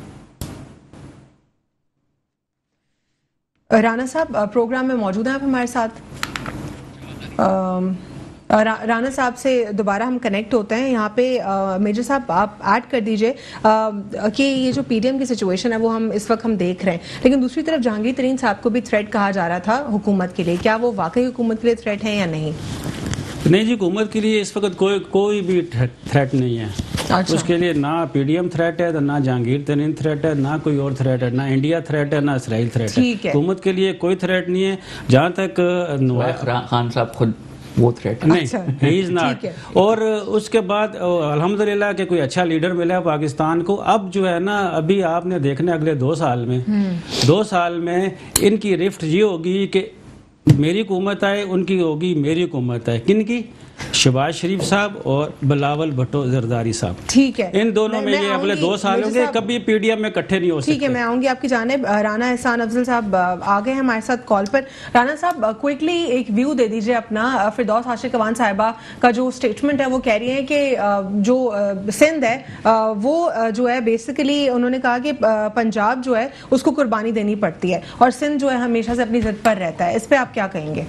राना साहब प्रोग्राम में मौजूद हैं आप हमारे साथ? रा, राना साहब से दोबारा हम कनेक्ट होते हैं यहाँ पे। मेजर साहब आप ऐड कर दीजिए कि ये जो पीडीएम की सिचुएशन है वो हम इस वक्त हम देख रहे हैं, लेकिन दूसरी तरफ जहांगीर तरीन साहब को भी थ्रेट कहा जा रहा था हुकूमत के लिए। क्या वो वाकई हुकूमत के लिए थ्रेट है या नहीं? नहीं जी, हुकूमत के लिए इस वक्त कोई कोई भी थ्रेट नहीं है। अच्छा। उसके लिए ना पीडीएम थ्रेट है, ना जहांगीर तरीन थ्रेट है, ना कोई और थ्रेट है, ना इंडिया थ्रेट है, ना इसराइल थ्रेट है। हुकूमत के लिए कोई थ्रेट नहीं है। जहाँ तक नवाब खान साहब खुद वो थ्रेट नहीं, ही इज नॉट। और उसके बाद अल्हम्दुलिल्लाह के कोई अच्छा लीडर मिला पाकिस्तान को। अब जो है ना, अभी आपने देखना अगले दो साल में दो साल में इनकी रिफ्ट ये होगी कि मेरी हुकूमत आए, उनकी होगी मेरी हुकूमत आए। किन की? शहबाज शरीफ साहब और बिलावल भुट्टो जरदारी साहब। ठीक है, इन दोनों में ये अगले दो साल होंगे, कभी पीडीएम में इकट्ठे नहीं हो सकते। ठीक है, मैं आऊंगी आपकी जानिब। राना एहसान अफजल साहब आ गए हैं हमारे साथ कॉल पर। राना साहब क्विकली एक व्यू दे दीजिए अपना। फिरदौस आशिक अवान साहिबा का जो स्टेटमेंट है वो कह रही है कि जो सिंध है वो जो है बेसिकली उन्होंने कहा कि पंजाब जो है उसको कुर्बानी देनी पड़ती है और सिंध जो है हमेशा से अपनी जिद पर रहता है। इस पर आप क्या कहेंगे?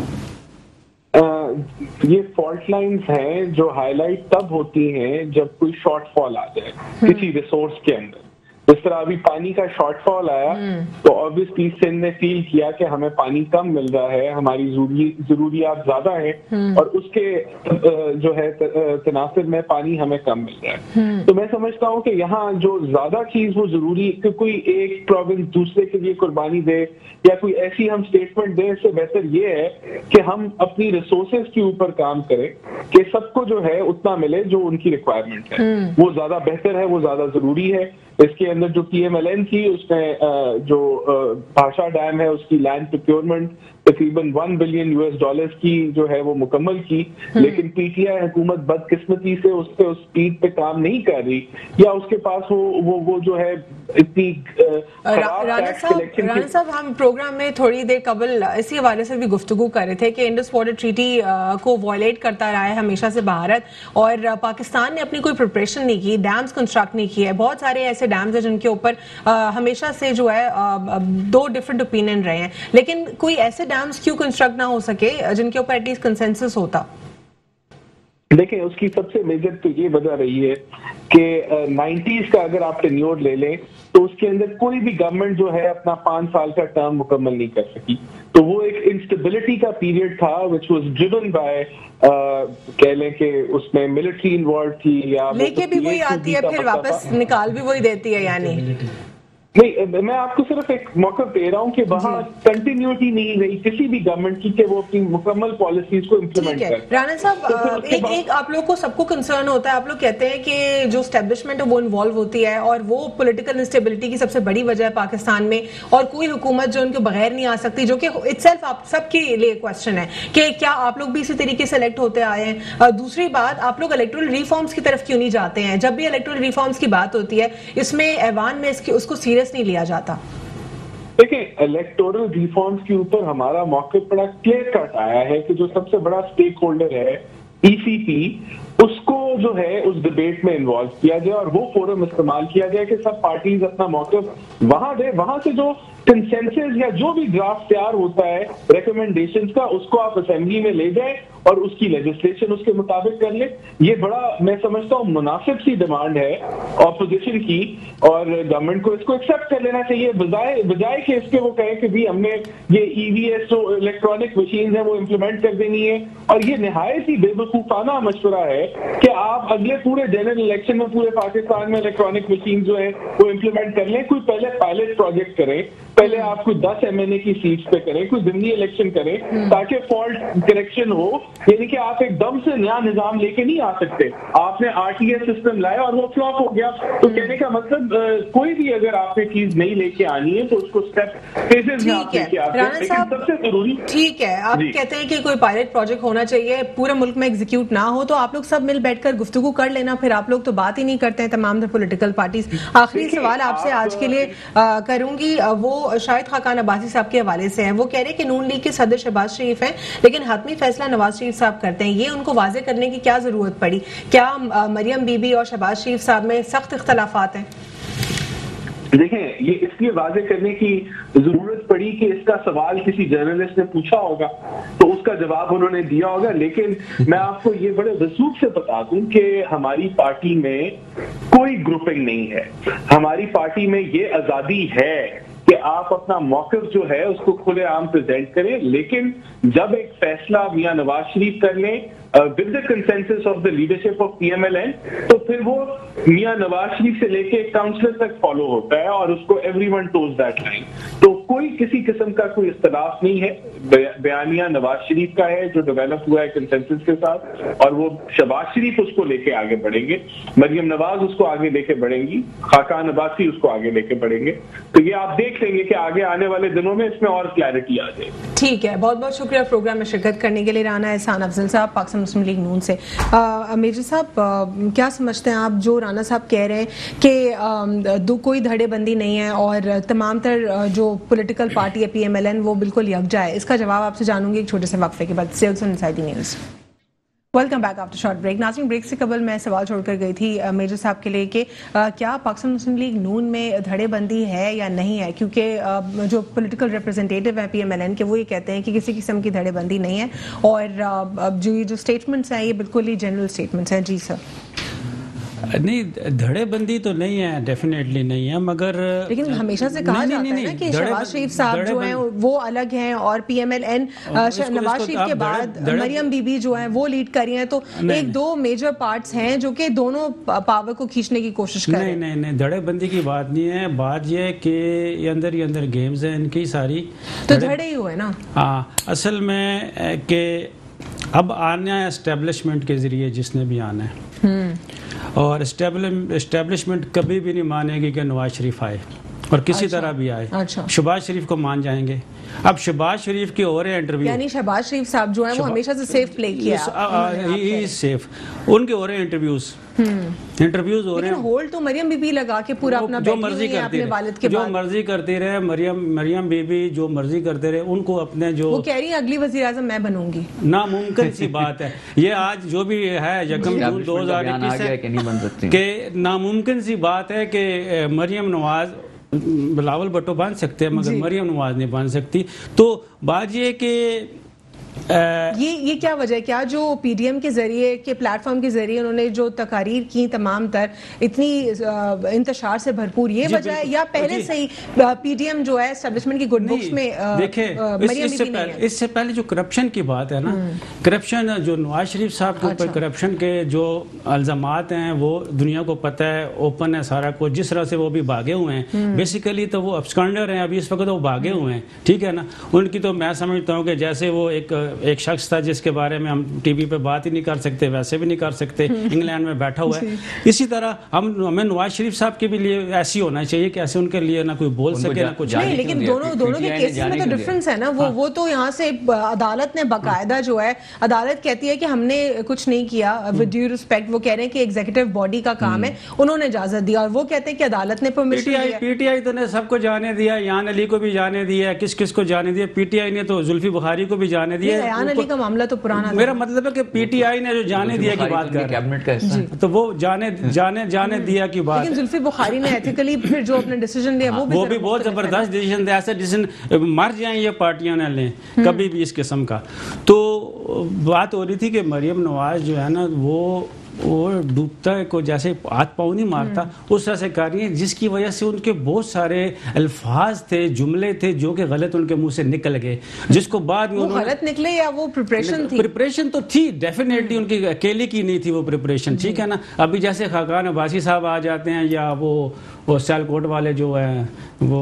ये फॉल्ट लाइंस हैं जो हाईलाइट तब होती हैं जब कोई शॉर्टफॉल आ जाए किसी रिसोर्स के अंदर। जिस तरह अभी पानी का शॉर्टफॉल आया तो ऑब्वियसली सिंध ने फील किया कि हमें पानी कम मिल रहा है, हमारी जरूरियात ज्यादा है और उसके जो है तनासिब में पानी हमें कम मिल रहा है। तो मैं समझता हूँ कि यहाँ जो ज्यादा चीज वो जरूरी कि कोई एक प्रोविंस दूसरे के लिए कुर्बानी दे या कोई ऐसी हम स्टेटमेंट दें, इससे बेहतर ये है कि हम अपनी रिसोर्सेज के ऊपर काम करें कि सबको जो है उतना मिले जो उनकी रिक्वायरमेंट है। वो ज्यादा बेहतर है, वो ज्यादा जरूरी है। इसके अंदर जो पी एम एल एन थी उसमें जो भाषा डैम है उसकी लैंड प्रोक्योरमेंट तकरीबन वन बिलियन यूएस डॉलर्स की जो है वो मुकम्मल की, लेकिन पीटीआई हुकूमत बदकिस्मती से उस पे उस स्पीड पे काम नहीं कर रही या उसके पास वो वो वो जो है इतनी राणा साहब राणा साहब हम प्रोग्राम में थोड़ी देर कबल इसी हवाले से भी गुफ्तगू कर रहे थे कि इंडस वाटर ट्रीटी को वायलेट करता रहा है हमेशा से भारत, और पाकिस्तान ने अपनी कोई प्रिपरेशन नहीं की, डैम्स कंस्ट्रक्ट नहीं किए। बहुत सारे ऐसे डैम्स हैं जिनके ऊपर हमेशा से जो है आ, दो डिफरेंट ओपिनियन रहे हैं, लेकिन कोई ऐसे डैम्स क्यों कंस्ट्रक्ट ना हो सके जिनके ऊपर एटलीस्ट कंसेंसस होता? देखिए उसकी सबसे मेजर तो ये वजह रही है कि नाइन्टीज का अगर आप टेन्योर ले लें तो उसके अंदर कोई भी गवर्नमेंट जो है अपना पांच साल का टर्म मुकम्मल नहीं कर सकी। तो वो एक इंस्टेबिलिटी का पीरियड था विच वाज ड्रिवन बाय कह लें कि उसमें मिलिट्री इन्वॉल्व थी या लेके भी वही आती है फिर वापस निकाल भी वही देती है। यानी नहीं, मैं आपको सिर्फ एक मौका दे रहा हूँ कि वहाँ कंटिन्यूटी नहीं रही किसी भी गवर्नमेंट की कि वो अपनी मुकम्मल पॉलिसीज को इम्प्लीमेंट करे। राणा साहब तो एक एक आप लोग को सबको कंसर्न होता है, आप लोग कहते हैं कि जो एस्टेब्लिशमेंट है वो इन्वॉल्व होती है और वो पॉलिटिकल इंस्टेबिलिटी की सबसे बड़ी वजह है पाकिस्तान में, और कोई हुकूमत जो उनके बगैर नहीं आ सकती, जो कि इटसेल्फ आप सबके लिए क्वेश्चन है कि क्या आप लोग भी इसी तरीके से इलेक्ट होते आए हैं। दूसरी बात, आप लोग इलेक्टोरल रिफॉर्म्स की तरफ क्यों नहीं जाते हैं? जब भी इलेक्टोरल रिफॉर्म्स की बात होती है इसमें ऐवान में इसकी उसको सीरियस नहीं लिया जाता। देखिए इलेक्टोरल रिफॉर्म्स के ऊपर हमारा मौके बड़ा क्लियर कट आया है कि जो सबसे बड़ा स्टेक होल्डर है ईसीपी, उसको जो है उस डिबेट में इन्वॉल्व किया जाए और वो फोरम इस्तेमाल किया जाए कि सब पार्टीज अपना मौके वहां दे, वहां से जो कंसेंसस या जो भी ड्राफ्ट तैयार होता है रिकमेंडेशंस का उसको आप असेंबली में ले जाए और उसकी लेजिस्लेशन उसके मुताबिक कर ले। ये बड़ा मैं समझता हूँ मुनासिब सी डिमांड है ऑपोजिशन की और गवर्नमेंट को इसको एक्सेप्ट कर लेना चाहिए, बजाय बजाय कि इसके वो कहे कि भी हमने ये ईवीएस जो इलेक्ट्रॉनिक मशीन है वो इम्प्लीमेंट कर देनी है। और ये निहायत ही बेवकूफाना मशवरा है कि आप अगले पूरे जनरल इलेक्शन में पूरे पाकिस्तान में इलेक्ट्रॉनिक मशीन जो है वो इम्प्लीमेंट कर लें। कोई पहले पायलट प्रोजेक्ट करें, पहले आप कोई दस एमएनए की सीट्स पे करें, कोई जिमनी इलेक्शन करें ताकि फॉल्ट करेक्शन हो। यानी कि आप एकदम से नया निजाम लेके नहीं आ सकते। आपने आरटीएस सिस्टम लाया और वो फ्लॉप हो गया, तो कहने का मतलब कोई भी अगर आपने चीज नहीं लेके आनी है तो उसको स्टेप फेजेस में आप लेके आते हैं। लेकिन सबसे जरूरी ठीक है, आप कहते हैं कि कोई पायलट प्रोजेक्ट होना चाहिए, पूरे मुल्क में एग्जीक्यूट ना हो तो आप लोग सब मिल बैठकर गुफ्तगू कर लेना, फिर आप लोग तो बात ही नहीं करते हैं तमाम पॉलिटिकल पार्टीज। आखिरी सवाल आपसे आज के लिए करूंगी, वो शायद खाकान अब्बासी साहब के हवाले से है। वो कह रहे हैं कि नून लीग के सदर शहबाज शरीफ हैं लेकिन हतमी फैसला नवाज शरीफ साहब करते हैं, ये उनको वाजे करने की क्या जरूरत पड़ी? क्या मरियम बीबी और शहबाज शरीफ साहब में सख्त इख्तलाफात हैं? देखें, ये इसलिए वाजे करने की जरूरत पड़ी कि इसका सवाल किसी जर्नलिस्ट ने पूछा होगा तो उसका जवाब उन्होंने दिया होगा। लेकिन मैं आपको ये बड़े वसूख से बता दूं कि हमारी पार्टी में कोई ग्रुपिंग नहीं है। हमारी पार्टी में ये आजादी है कि आप अपना मौक़िफ़ जो है उसको खुलेआम प्रेजेंट करें, लेकिन जब एक फैसला मियां नवाज शरीफ कर लें with the consensus of the leadership of PMLN तो फिर वो मियां नवाज शरीफ से लेके काउंसलर तक फॉलो होता है और उसको एवरीवन टोज दैट लाइन। तो कोई किसी किस्म का कोई इख्तलाफ नहीं है। बयानिया नवाज शरीफ का है जो डेवलप हुआ है कंसेंसस के साथ और वो शहबाज शरीफ उसको लेके आगे बढ़ेंगे, मरियम नवाज उसको आगे लेके बढ़ेंगी, खाकान अब्बासी उसको आगे लेके बढ़ेंगे। तो ये आप देख लेंगे कि आगे आने वाले दिनों में इसमें और क्लैरिटी आ जाएगी। ठीक है, बहुत बहुत शुक्रिया प्रोग्राम में शिरकत करने के लिए राना एहसान अफजल साहब, पाकिस्तान मुस्लिम लीग नून से। मेजर साहब, क्या समझते हैं आप जो राना साहब कह रहे हैं कि दो कोई धड़ेबंदी नहीं है और तमाम तर जो पॉलिटिकल पार्टी है पीएमएलएन वो बिल्कुल यकजा है? इसका जवाब आपसे जानूंगी एक छोटे से वक्फे के बाद। Inside news, welcome back after short break. नाज़रीन, ब्रेक से कबल मैं सवाल छोड़कर गई थी मेजर साहब के लिए कि क्या पाकिस्तान मुस्लिम लीग नून में धड़ेबंदी है या नहीं है, क्योंकि जो पॉलिटिकल रिप्रेजेंटेटिव हैं पीएमएलएन के वो ये कहते हैं कि किसी किस्म की धड़ेबंदी नहीं है और जो ये जो स्टेटमेंट्स हैं ये बिल्कुल ही जनरल स्टेटमेंट्स हैं। जी सर। नहीं, धड़ेबंदी तो नहीं है, डेफिनेटली नहीं है, मगर लेकिन हमेशा से कहा जाता है ना कि शहबाज शरीफ साहब जो हैं वो अलग हैं और पीएमएलएन नवाज शरीफ के बाद मरियम बीबी जो हैं वो लीड कर रही हैं, तो एक दो मेजर पार्ट्स हैं जो कि दोनों पावर को खींचने की कोशिश कर रहे हैं। नहीं नहीं नहीं, धड़ेबंदी की बात नहीं है, बात ये है कि ये अंदर ही अंदर गेम्स हैं इनकी सारी, तो धड़े ही हुए ना। हाँ, असल में कि अब आना है एस्टेब्लिशमेंट के जरिए, जिसने भी आना है, और एस्टेब्लिशमेंट कभी भी नहीं मानेगी कि नवाज शरीफ आए और किसी अच्छा, तरह भी आए। अच्छा। शहबाज शरीफ को मान जाएंगे। अब शहबाज शरीफ की और इंटरव्यू, यानी शहबाज शरीफ साहब जो है वो हमेशा से सेफ प्ले किया है, सेफ उनके और इंटरव्यूज इंटरव्यूज हो रहे हैं। होल्ड तो मरियम बीबी लगा के पूरा अपना जो मर्जी करती रहे, जो मर्जी करती रहे, मरियम मरियम बीबी जो मर्जी करते रहे, उनको अपने जो वो कह रही है अगली वज़ीर आज़म मैं बनूंगी, नामुमकिन सी बात है ये। आज जो भी है यकम जून दो हजार इक्कीस के नामुमकिन सी बात है कि मरियम नवाज बिलावल भुट्टो बन सकते हैं मगर मरियम नवाज नहीं बन सकती। तो बात ये कि ये ये क्या वजह है, क्या जो पीडीएम के जरिए के प्लेटफॉर्म के जरिए उन्होंने जो तकारीर की तमाम तर इतनी इंतशार से भरपूर, ये वजह है, या पहले से ही पीडीएम जो है एस्टेब्लिशमेंट की गुड बुक्स में देखे इससे पहले इससे पहले जो करप्शन की बात है ना, करप्शन जो नवाज शरीफ साहब के ऊपर करप्शन के जो इल्जामात हैं वो दुनिया को पता है, ओपन है सारा कुछ, जिस तरह से वो भी भागे हुए हैं बेसिकली, तो वो अब्सकॉन्डर हैं अभी इस वक्त, वो भागे हुए हैं, ठीक है ना। उनकी तो मैं समझता हूँ कि जैसे वो एक एक शख्स था जिसके बारे में हम टीवी पे बात ही नहीं कर सकते, वैसे भी नहीं कर सकते, इंग्लैंड में बैठा हुआ है, इसी तरह हम हमें नवाज शरीफ साहब के भी लिए ऐसी होना चाहिए कि ऐसे उनके लिए ना कोई बोल सके ना कुछ। नहीं, लेकिन दोनों दोनों के केसेस में तो डिफरेंस है ना, वो वो तो यहाँ से अदालत ने बाकायदा जो है, अदालत कहती है कि हमने कुछ नहीं किया, विद ड्यू रिस्पेक्ट वो कह रहे हैं कि एग्जीक्यूटिव बॉडी का काम है, उन्होंने इजाजत दी, और वो कहते हैं कि अदालत ने परमिशन दिया। पीटीआई तो ने सबको जाने दिया, यान अली को भी जाने दिया, किस किस को जाने दिया, पीटीआई ने तो जुल्फी बुखारी को भी जाने दिया। यान अली का मामला तो पुराना, मेरा मतलब है कि पीटीआई ने जो जाने दिया की बात कर, कैबिनेट का हिस्सा, तो वो जाने जाने जाने दिया की बात। लेकिन जुल्फी बुखारी ने एथिकली फिर जो अपने डिसीजन लिया वो भी वो भी बहुत जबरदस्त डिसीजन दिया, ऐसा डिसीजन मर जाए ये पार्टियां न लें कभी भी इस किस्म का। तो बात हो रही थी कि मरियम नवाज जो है ना वो वो डूबता है को जैसे हाथ पाँव नहीं मारता उस तरह से कर रही है, जिसकी वजह से उनके बहुत सारे अल्फाज थे, जुमले थे जो कि गलत उनके मुंह से निकल गए, जिसको बाद में उन्होंने गलत निकले या वो प्रिपरेशन थी? प्रिपरेशन तो थी डेफिनेटली, उनकी अकेले की नहीं थी वो प्रिपरेशन, ठीक है ना। अभी जैसे खाकान अब्बासी साहब आ जाते हैं या वो वो सियालकोट वाले जो है वो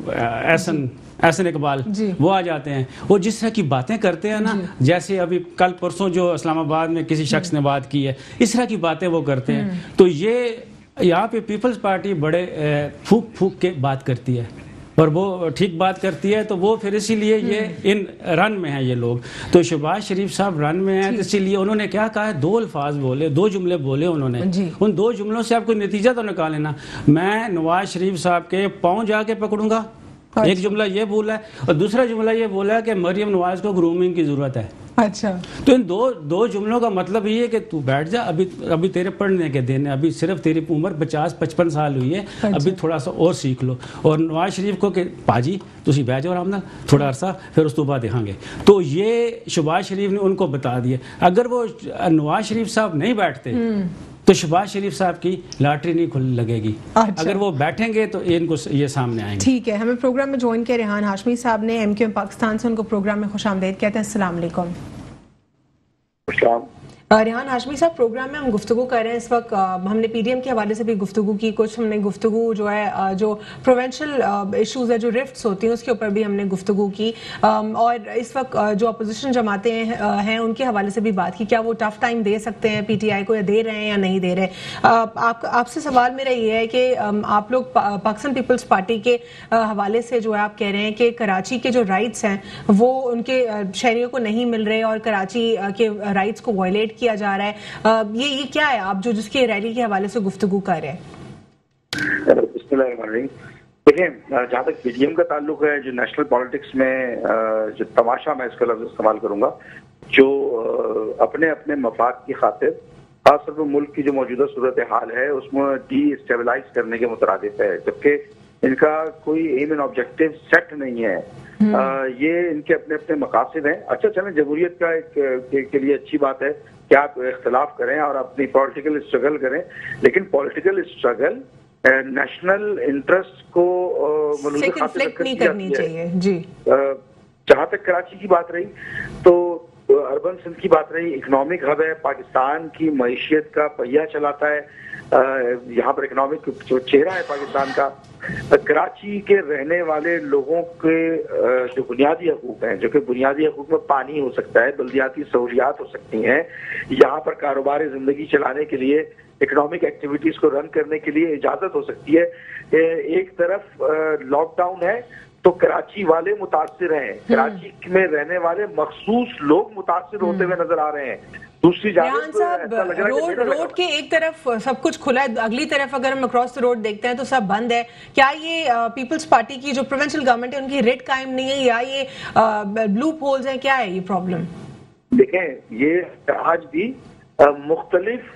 एहसन एहसन इकबाल वो आ जाते हैं, वो जिस तरह की बातें करते हैं ना, जैसे अभी कल परसों जो इस्लामाबाद में किसी शख्स ने बात की है, इस तरह की बातें वो करते हैं। तो ये यहाँ पे पीपल्स पार्टी बड़े फूक फूक के बात करती है और वो ठीक बात करती है, तो वो फिर इसीलिए ये इन रन में है ये लोग। तो शहबाज शरीफ साहब रन में हैं, तो इसीलिए उन्होंने क्या कहा है, दो अल्फाज बोले, दो जुमले बोले उन्होंने, उन दो जुमलों से आपको नतीजा तो निकाल लेना। मैं नवाज शरीफ साहब के पाँव जाके पकड़ूंगा, एक जुमला ये बोला है, और दूसरा जुमला ये बोला है कि मरियम नवाज को ग्रूमिंग की जरूरत है। अच्छा, तो इन दो दो जुमलों का मतलब ये है कि तू बैठ जा, अभी अभी तेरे पढ़ने के दिन है, अभी सिर्फ तेरी उम्र पचास पचपन साल हुई है, अच्छा। अभी थोड़ा सा और सीख लो। और नवाज शरीफ को कि पाजी तुसी बैठ जाओ आराम नाल थोड़ा अरसा, फिर उस तो बाद देखांगे। तो ये शहबाज शरीफ ने उनको बता दिया। अगर वो नवाज शरीफ साहब नहीं बैठते तो शहबाज शरीफ साहब की लॉटरी नहीं खुल लगेगी। अच्छा। अगर वो बैठेंगे तो इनको ये सामने आएंगे। ठीक है, हमें प्रोग्राम में ज्वाइन किया रेहान हाशमी साहब ने, एम क्यू एम पाकिस्तान से, उनको प्रोग्राम में खुशामदीद कहते हैं। अस्सलाम वालेकुम। रेहान हाशमी साहब, प्रोग्राम में हम गुफ्तगू कर रहे हैं इस वक्त, हमने पीडीएम के हवाले से भी गुफ्तगू की, कुछ हमने गुफ्तगू जो है जो प्रोवेंशियल इश्यूज है, जो रिफ्ट्स होती हैं उसके ऊपर भी हमने गुफ्तगू की, और इस वक्त जो अपोजिशन जमाते हैं उनके हवाले से भी बात की, क्या वो टफ टाइम दे सकते हैं पीटीआई को, या दे रहे हैं या नहीं दे रहे। आप आपसे सवाल मेरा ये है कि आप लोग पाकिस्तान पीपल्स पार्टी के हवाले से जो है आप कह रहे हैं कि कराची के जो राइट्स हैं वो उनके शहरियों को नहीं मिल रहे और कराची के राइट्स को वायलेट किया जा रहा है, ये ये क्या है आप जो जिसके रैली के हवाले से गुफ्तगू कर रहे हैं? देखिए, जहाँ तक पीडीएम का ताल्लुक है, जो नेशनल पॉलिटिक्स में जो तमाशा, मैं इसका लफ्ज इस्तेमाल करूंगा, जो अपने अपने मफाद की खातिर खासतौर पर मुल्क की जो मौजूदा सूरत हाल है उसमें डी स्टेबलाइज करने के मुतरादिफ है, जबकि इनका कोई एम एंड ऑब्जेक्टिव सेट नहीं है। आ, ये इनके अपने अपने मकासद हैं। अच्छा चलें, जमहूरियत का एक के, के लिए अच्छी बात है कि आप इख्तलाफ करें और अपनी पॉलिटिकल स्ट्रगल करें, लेकिन पॉलिटिकल स्ट्रगल नेशनल इंटरेस्ट को कॉन्फ्लिक्ट नहीं करनी चाहिए जी। जहां तक कराची की बात रही तो अर्बन सिंध की बात रही, इकोनॉमिक हब है, पाकिस्तान की मईशियत का पहिया चलाता है, यहाँ पर इकोनॉमिक जो चेहरा है पाकिस्तान का। कराची के रहने वाले लोगों के जो बुनियादी हकूक हैं, जो कि बुनियादी हकूक में पानी हो सकता है, बल्दियाती सहूलियात हो सकती हैं, यहाँ पर कारोबार जिंदगी चलाने के लिए, इकोनॉमिक एक्टिविटीज को रन करने के लिए इजाजत हो सकती है। एक तरफ लॉकडाउन है तो कराची वाले मुतासिर हैं, कराची में रहने वाले मखसूस लोग मुतासिर होते हुए नजर आ रहे हैं। दूसरी साहब रोड रोड के एक तरफ सब कुछ खुला है, अगली तरफ अगर हम अक्रॉस द रोड देखते हैं तो सब बंद है। क्या ये पीपल्स पार्टी की जो प्रोविंशियल गवर्नमेंट है उनकी रेट कायम नहीं है, या ये लूप होल्स हैं, क्या है ये प्रॉब्लम? देखें, ये आज भी मुख्तलिफ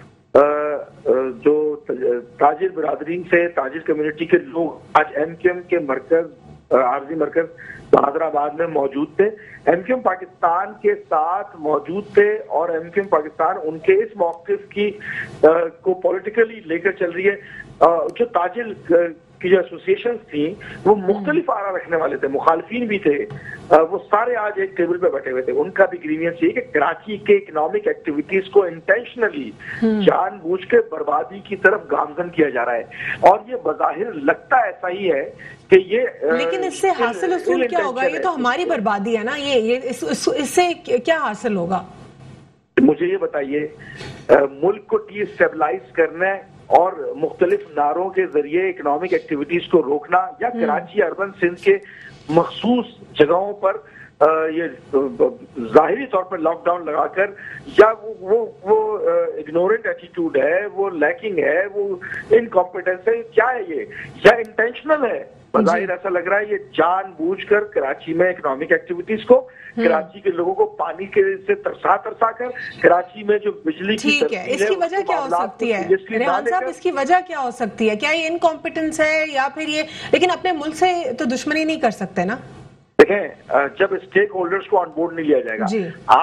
जो ताजिर बिरादरी से ताजिर कम्युनिटी के लोग आज एम क्यू एम के मरकज, आरजी मरकज हैदराबाद में मौजूद थे। एमक्यूएम पाकिस्तान के साथ मौजूद थे और एमक्यूएम पाकिस्तान उनके इस मौक़िफ़ की आ, को पॉलिटिकली लेकर चल रही है। आ, जो ताजिल की जो एसोसिएशंस थी वो मुख्तलिफ आरा रखने वाले थे, मुखालफिन भी थे, आ, वो सारे आज एक टेबल पे बैठे हुए थे। उनका भी ग्रीवियंस ये कि कराची के इकोनॉमिक एक्टिविटीज को इंटेंशनली जानबूझ के बर्बादी की तरफ गामजन किया जा रहा है, और ये बज़ाहिर लगता ऐसा ही है कि ये लेकिन इससे हासिल उसूल क्या होगा? ये तो हमारी बर्बादी है ना, ये ये इस, इस, इससे क्या हासिल होगा? मुझे ये बताइए, मुल्क को डी स्टेबलाइज करना और मुख्तलिफ नारों के जरिए इकोनॉमिक एक्टिविटीज को रोकना, या कराची अर्बन सिंध के मखसूस जगहों पर आ, ये जाहिरी तौर पर लॉकडाउन लगाकर, या वो वो वो इग्नोरेंट एटीट्यूड है, वो लैकिंग है, वो इनकॉम्पिटेंस है, क्या है ये? या इंटेंशनल है? बज़ाहिर ऐसा लग रहा है ये जानबूझकर कराची में इकोनॉमिक एक्टिविटीज को, कराची के लोगों को पानी के से तरसा तरसा कर, कराची में जो बिजली की ठीक है, इसकी वजह क्या हो सकती है रेहान साहब? इसकी वजह क्या हो सकती है? क्या ये इनकॉम्पिटेंस है या फिर ये, लेकिन अपने मुल्क से तो दुश्मनी नहीं कर सकते ना? देखें, जब स्टेक होल्डर्स को ऑन बोर्ड नहीं लिया जाएगा,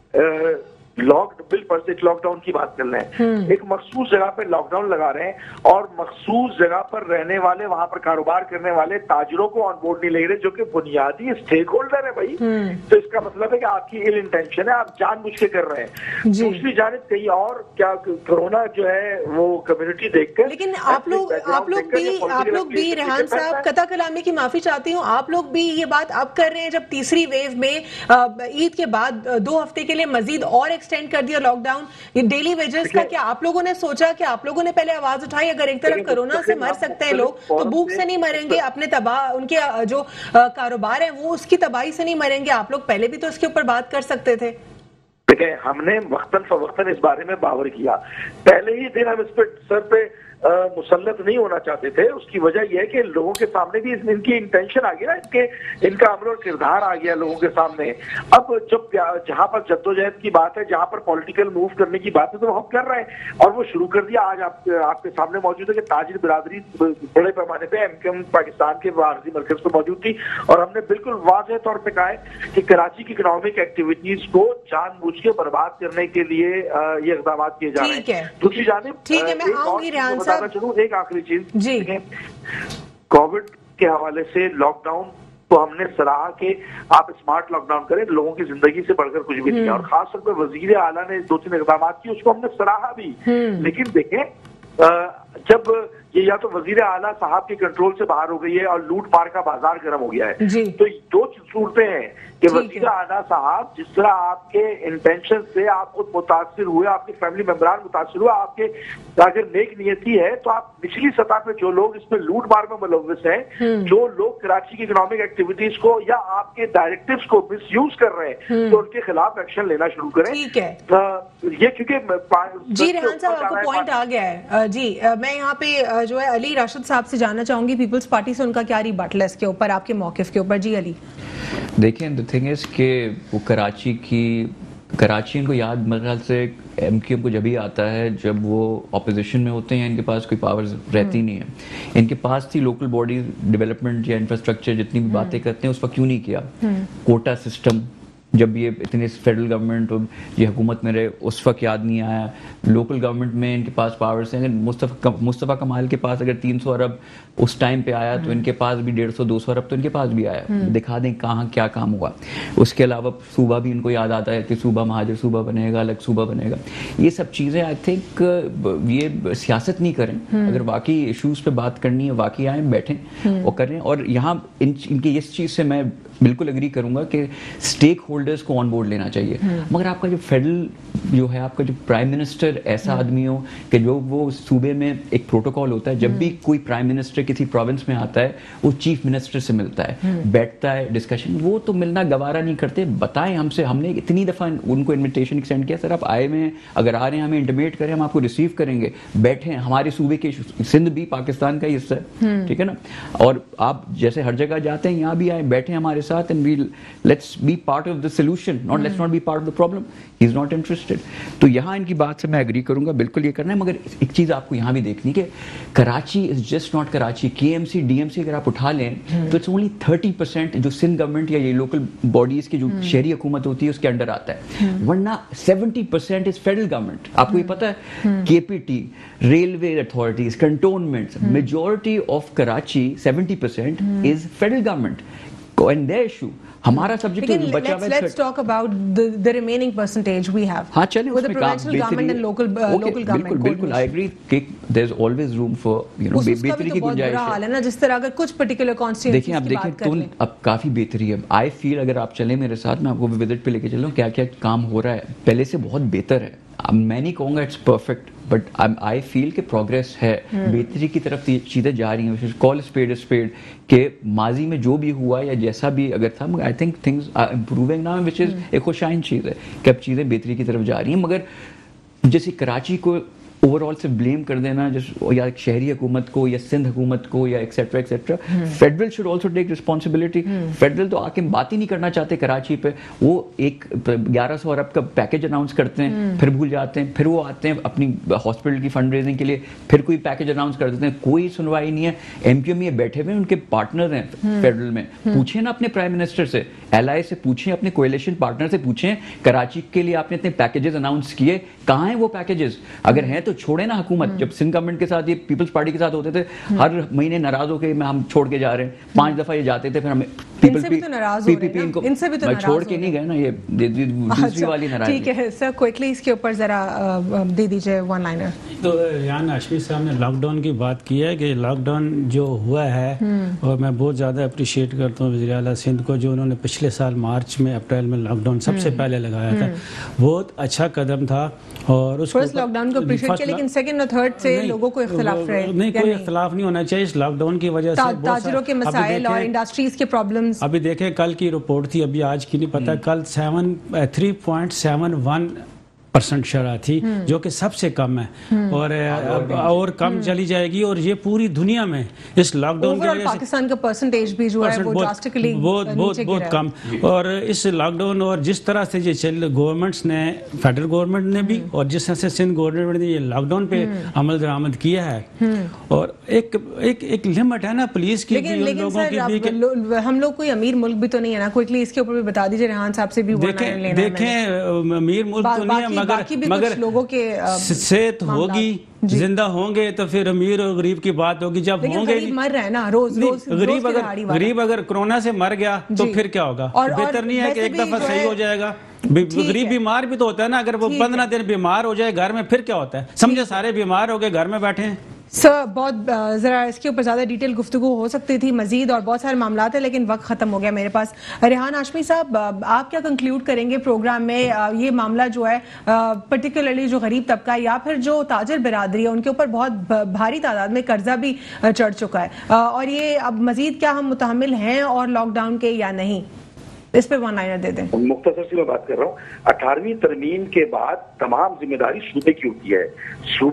आप लॉक बिल पर से लॉकडाउन की बात कर रहे हैं, एक मखसूस जगह पे लॉकडाउन लगा रहे हैं और मखसूस जगह पर रहने वाले, वहां पर कारोबार करने वाले ताजिरों को ऑन बोर्ड नहीं ले रहे, जो कि बुनियादी स्टेक होल्डर है भाई। तो इसका मतलब है कि आपकी इल इंटेंशन है, आप जानबूझ के कर रहे हैं। दूसरी जानिब कहीं और क्या कोरोना जो है वो कम्युनिटी देखकर, लेकिन आप लोग आप लोग भी आप लोग भी रेहान साहब, कता कलामी की माफी चाहती हूँ, आप लोग भी ये बात अब कर रहे हैं जब तीसरी वेव में ईद के बाद दो हफ्ते के लिए मजीद और एक्सटेंड कर दिया लॉकडाउन। ये डेली वेजेस का क्या आप लोगों ने सोचा कि आप लोगों ने पहले आवाज उठाई? अगर एक तरफ कोरोना से मर सकते हैं लोग तो भूख से नहीं मरेंगे, अपने तबाह उनके जो कारोबार है वो उसकी तबाही से नहीं मरेंगे? आप लोग पहले भी तो इसके ऊपर बात कर सकते थे। देखिए, हमने वक्तन फवक्तन इस बारे में बावर किया, पहले ही दिन हम इस पर सर पे मुसल्लत नहीं होना चाहते थे। उसकी वजह यह है कि लोगों के सामने भी इनकी इंटेंशन आ गई ना, इनके इनका अमल और किरदार आ गया लोगों के सामने। अब जब जहां पर जद्दोजहद की बात है, जहां पर पॉलिटिकल मूव करने की बात है, तो हम कर रहे हैं और वो शुरू कर दिया। आज आप, आपके सामने मौजूद है कि ताजिर बिरादरी बड़े पैमाने पे एमक्यूएम पाकिस्तान के आरजी मरकज पर मौजूद थी और हमने बिल्कुल वाज़ेह तौर पर कहा है कि कराची की इकोनॉमिक एक्टिविटीज को जानबूझ के बर्बाद करने के लिए ये इक़दाम किए जा रहे हैं। दूसरी जानिब ठीक है, मैं आऊंगी रेहान साहब, चलूं एक आखिरी चीज जी, कोविड के हवाले से लॉकडाउन तो हमने सराहा कि आप स्मार्ट लॉकडाउन करें, लोगों की जिंदगी से बढ़कर कुछ भी नहीं है, और खास तौर पर वजीर आला ने दो तीन इक़दाम किए, उसको हमने सराहा भी। लेकिन देखें, जब ये या तो वजीर आला साहब के कंट्रोल से बाहर हो गई है और लूट मार का बाजार गर्म हो गया है, तो दो सूरतें हैं कि वजीर आला साहब जिस तरह आपके इंटेंशन से आप खुद मुतासिर हुए, आपके फैमिली मेंबरान मुतासिर हुए, आपके अगर नेक नियति है तो आप निचली सतह पे जो लोग इसमें लूट मार में मुलव्विस हैं, जो लोग कराची की इकोनॉमिक एक्टिविटीज को या आपके डायरेक्टिव्स को मिस यूज कर रहे हैं, तो उनके खिलाफ एक्शन लेना शुरू करें। ठीक है, ये क्योंकि जी रेहान साहब आपको पॉइंट आ गया है। जी मैं यहाँ पे जो है अली राशिद साहब से जानना चाहूंगी, पीपल्स पार्टी से उनका क्या रिबटल है इसके ऊपर, आपके मौकिफ के ऊपर। जी अली। देखिए, द थिंग इज कि वो कराची की कराची इनको याद मेरे ख्याल से एमक्यूएम को जब ही आता है जब वो ऑपोजिशन में होते हैं, इनके पास कोई पावर्स रहती नहीं है। इनके पास थी लोकल बॉडी डेवलपमेंट या इंफ्रास्ट्रक्चर, जितनी भी बातें करते हैं उस पर क्यों नहीं किया। कोटा सिस्टम जब ये इतने फेडरल गवर्नमेंट और ये हुकूमत में रहे उस वक्त याद नहीं आया। लोकल गवर्नमेंट में इनके पास पावर्स हैं। मुस्तफ़ा मुस्तफ़ा कमाल के पास अगर तीन सौ अरब उस टाइम पे आया तो इनके पास भी डेढ़ सौ दो सौ अरब तो इनके पास भी आया। दिखा दें कहाँ क्या काम हुआ। उसके अलावा सूबा भी इनको याद आता है कि सूबा महाजर सूबा बनेगा, अलग सूबा बनेगा। ये सब चीज़ें आई थिंक ये सियासत नहीं करें। अगर वाकई इशूज़ पे बात करनी है वाकई आए बैठें और करें। और यहाँ इन, इनकी इस चीज़ से मैं बिल्कुल एग्री करूंगा कि स्टेक होल्डर्स को ऑन बोर्ड लेना चाहिए। मगर आपका जो फेडरल जो है, आपका जो प्राइम मिनिस्टर ऐसा आदमी हो कि जो वो सूबे में एक प्रोटोकॉल होता है, जब भी कोई प्राइम मिनिस्टर किसी प्रोविंस में आता है वो चीफ मिनिस्टर से मिलता है, बैठता है, डिस्कशन, वो तो मिलना गवारा नहीं करते। बताएं हमसे, हमने इतनी दफा उनको इन्विटेशन एक्सटेंड किया, सर आप आए हुए हैं, अगर आ रहे हैं हमें इंटीमेट करें, हम आपको रिसीव करेंगे, बैठे हमारे सूबे के, सिंध भी पाकिस्तान का हिस्सा है, ठीक है ना, और आप जैसे हर जगह जाते हैं यहाँ भी आए, बैठे हमारे साथ, and we let's be part of the solution, not let's not be part of the problem. He is not interested. तो यहाँ इनकी बात से मैं एग्री करूंगा, बिल्कुल ये करना है। मगर एक चीज आपको यहाँ भी देखनी कि Karachi is just not Karachi. KMC DMC अगर आप उठा लें तो इट्स ओनली थर्टी परसेंट जो सिंध गवर्नमेंट या ये लोकल बॉडीज की जो शहरी हुकूमत होती है उसके अंडर आता है, वरना seventy percent is federal government. आपको ये पता है, KPT, railway authorities, cantonments, majority of Karachi seventy percent is federal government and their issue। हमारा सब्जेक्ट है बचा हुआ है। Let's talk about the the remaining percentage we have। हाँ चलें with the provincial government and local uh, okay, local government। बिल्कुल बिल्कुल I agree कि there's always room for you know बेहतरी की गुंजाइश है। हाल है ना, जिस तरह अगर कुछ पर्टिकुलर कॉन्स्टिट्यूएंसीज देखिए आप देखें तो अब काफी बेहतरी है। आई फील अगर आप चले मेरे साथ, मैं आपको विजिट पे लेके चलूं क्या क्या काम हो रहा है, पहले से बहुत बेहतर है। मैं नहीं कहूँगा it's perfect, but I feel कि प्रोग्रेस है, बेहतरी की तरफ चीज़ें जा रही हैं। कॉल स्पेड स्पेड के माजी में जो भी हुआ या जैसा भी अगर था, I think things are improving now, which is एक खुशाइन चीज़ है कि अब चीज़ें बेहतरी की तरफ जा रही हैं। मगर जैसे कराची को ओवरऑल से ब्लेम कर देना जैसे या शहरी हुकूमत को या सिंध हुकूमत को या etcetera etcetera, federal should also take responsibility. Federal तो आके बात ही नहीं करना चाहते कराची पे। वो एक ग्यारह सौ अरब का पैकेज अनाउंस करते हैं, फिर भूल जाते हैं, फिर वो आते हैं अपनी हॉस्पिटल की फंड रेजिंग के लिए, फिर कोई पैकेज अनाउंस कर देते हैं, कोई सुनवाई नहीं है। एमक्यूएम ये बैठे हुए उनके पार्टनर हैं फेडरल में, पूछे ना अपने प्राइम मिनिस्टर से, एलआई से पूछें, अपने कोएलिशन पार्टनर से पूछें, कराची के लिए आपने इतने पैकेजेस अनाउंस किए, कहाँ हैं वो पैकेजेस? अगर हैं तो छोड़े ना हुकूमत। जब सिंध गवर्नमेंट के साथ ये पीपल्स पार्टी के साथ होते थे, हर महीने नाराज होकर मैं हम छोड़ के जा रहे हैं, पांच दफा ये जाते थे, फिर हमें पीपीपी इनको इनसे भी तो छोड़ के नहीं गए ना, ये दूसरी वाली नाराजगी। ठीक है सर, क्विकली इसके ऊपर जरा दे दीजिए वन लाइनर। तो रियान हाशमी साहब ने लॉकडाउन की बात की है कि लॉकडाउन जो हुआ है, और मैं बहुत ज़्यादा अप्रिशिएट करता हूँ वज़ीर आला सिंध को, जो उन्होंने पिछले साल मार्च में अप्रैल में लॉकडाउन सबसे पहले लगाया था, बहुत अच्छा कदम था। और उस फर्स्ट लॉकडाउन को अप्रिशिएट किया, लेकिन सेकंड और थर्ड से लोगों को इख्तिलाफ रहे नहीं, कोई इख्तिलाफ नहीं होना चाहिए। इस लॉकडाउन की वजह से ताजिरों के मसाइल और इंडस्ट्रीज के प्रॉब्लम्स। अभी देखें, कल की रिपोर्ट थी, अभी आज की नहीं पता, कल seven three point seven one percent शरह थी, जो कि सबसे कम है, और और कम चली जाएगी। और ये पूरी दुनिया में इस लॉकडाउन की वजह से पाकिस्तान का परसेंटेज भी जो है वो ड्रास्टिकली बहुत बहुत बहुत कम। और इस लॉकडाउन और जिस तरह से ये चल गवर्नमेंट्स ने, फेडरल गवर्नमेंट ने भी, और जिस तरह से सिंध गवर्नमेंट ने ये लॉकडाउन पे अमल दरामद किया है, और एक एक एक लिमिट है ना पुलिस की, लेकिन लेकिन सर हम लोग कोई अमीर मुल्क भी तो नहीं है ना। क्विकली इसके ऊपर भी बता दीजिए, रेहान साहब से भी देखें देखें अमीर मुल्क तो नहीं है, मगर मगर लोगों के सेहत होगी, जिंदा होंगे तो फिर अमीर और गरीब की बात होगी। जब होंगे मर रहे हैं ना रोज रोज, गरीब अगर गरीब अगर कोरोना से मर गया तो फिर क्या होगा? बेहतर नहीं है कि एक दफा सही हो जाएगा। गरीब बीमार भी तो होता है ना, अगर वो पंद्रह दिन बीमार हो जाए घर में, फिर क्या होता है? समझे सारे बीमार हो गए, घर में बैठे हैं। सर बहुत ज़रा इसके ऊपर ज़्यादा डिटेल गुफ्तगू हो सकती थी मजीद, और बहुत सारे मामला हैं, लेकिन वक्त ख़त्म हो गया मेरे पास। रेहान हाशमी साहब, आप क्या कंक्लूड करेंगे प्रोग्राम में? ये मामला जो है पर्टिकुलरली जो गरीब तबका या फिर जो ताजिर बिरादरी है, उनके ऊपर बहुत भारी तादाद में कर्जा भी चढ़ चुका है, और ये अब मजीद क्या हम मुतहम्मिल हैं और लॉकडाउन के या नहीं? इस पे वन लाइनर दे दें। मुख्तसर सी मैं बात कर रहा हूँ। अठारहवीं तरमीम के बाद तमाम जिम्मेदारी सूबे की होती है। सूबा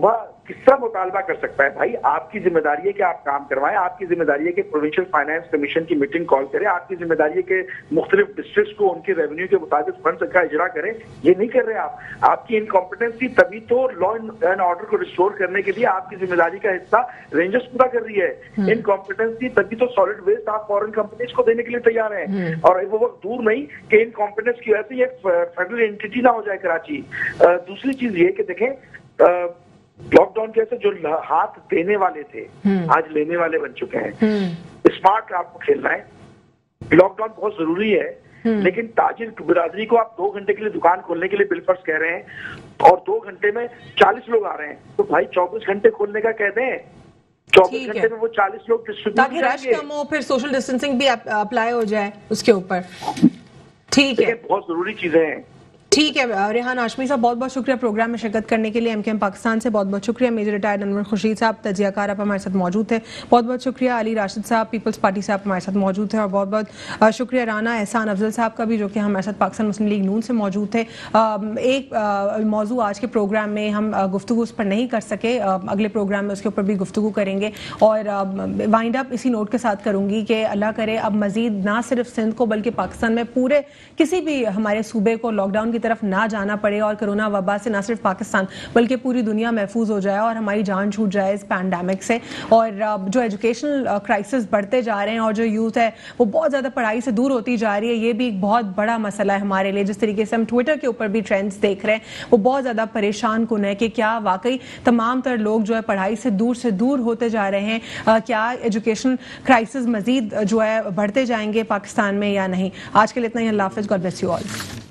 किसका मुतालबा कर सकता है? भाई आपकी जिम्मेदारी है कि आप काम करवाएं, आपकी जिम्मेदारी है कि प्रोविंशियल फाइनेंस कमीशन की मीटिंग कॉल करें, आपकी जिम्मेदारी है कि मुख्तलिफ डिस्ट्रिक्ट्स को उनके रेवेन्यू के मुताबिक फंड का इजरा करें। ये नहीं कर रहे आप। आपकी इनकॉम्पिटेंसी तभी तो लॉ एंड ऑर्डर को रिस्टोर करने के लिए आपकी जिम्मेदारी का हिस्सा रेंजर्स पूरा कर रही है। इनकॉम्पिटेंसी तभी तो सॉलिड वेस्ट आप फॉरेन कंपनीज को देने के लिए तैयार हैं, और वो वक्त दूर नहीं कि इनकॉम्पिटेंस की वजह से एक फेडरल एंटिटी ना हो जाए कराची। दूसरी चीज ये कि देखें, लॉकडाउन के ऐसे जो हाथ देने वाले थे आज लेने वाले बन चुके हैं। स्मार्ट आपको खेलना है। लॉकडाउन बहुत जरूरी है, लेकिन ताजिर बिरादरी को आप दो घंटे के लिए दुकान खोलने के लिए बिल फर्ज कह रहे हैं और दो घंटे में चालीस लोग आ रहे हैं, तो भाई चौबीस घंटे खोलने का कह दें। चौबीस घंटे में वो चालीस लोग डिस्ट्रीब्यूट ताकि रश कम हो, फिर सोशल डिस्टेंसिंग भी अप्लाई हो जाए उसके ऊपर। ठीक है, बहुत जरूरी चीजें हैं। ठीक है रेहान हाशमी साहब, बहुत बहुत शुक्रिया प्रोग्राम में शिरकत करने के लिए। एमकेएम पाकिस्तान से बहुत बहुत शुक्रिया। मेजर रिटायर्ड अनवर खुर्शीद साहब तजियाकार आप हमारे साथ मौजूद थे, बहुत बहुत शुक्रिया। अली राशिद साहब पीपल्स पार्टी से आप हमारे साथ मौजूद थे, और बहुत बहुत शुक्रिया राना एहसान अफजल साहब का भी, जो कि हमारे साथ पाकिस्तान मुस्लिम लीग नून से मौजूद थे। एक मौजू आज के प्रोग्राम में हम गुफ्तगू उस पर नहीं कर सके, अगले प्रोग्राम में उसके ऊपर भी गुफ्तगू करेंगे। और वाइंड अप इसी नोट के साथ करूंगी कि अल्लाह करे अब मजीद ना सिर्फ सिंध को बल्कि पाकिस्तान में पूरे किसी भी हमारे सूबे को लॉकडाउन की तरफ ना जाना पड़े, और कोरोना वबा से ना सिर्फ पाकिस्तान बल्कि पूरी दुनिया महफूज हो जाए और हमारी जान छूट जाए इस पैंडेमिक से। और जो एजुकेशनल क्राइसिस बढ़ते जा रहे हैं और जो यूथ है वो बहुत ज़्यादा पढ़ाई से दूर होती जा रही है, ये भी एक बहुत बड़ा मसला है हमारे लिए। जिस तरीके से हम ट्विटर के ऊपर भी ट्रेंड्स देख रहे हैं वो बहुत ज़्यादा परेशान कुन है कि क्या वाकई तमाम तर लोग जो है पढ़ाई से दूर से दूर होते जा रहे हैं, आ, क्या एजुकेशन क्राइसिस मजीद जो है बढ़ते जाएंगे पाकिस्तान में या नहीं। आज के लिए इतना ही, अल्लाह हाफिज़, गॉड ब्लेस यू ऑल।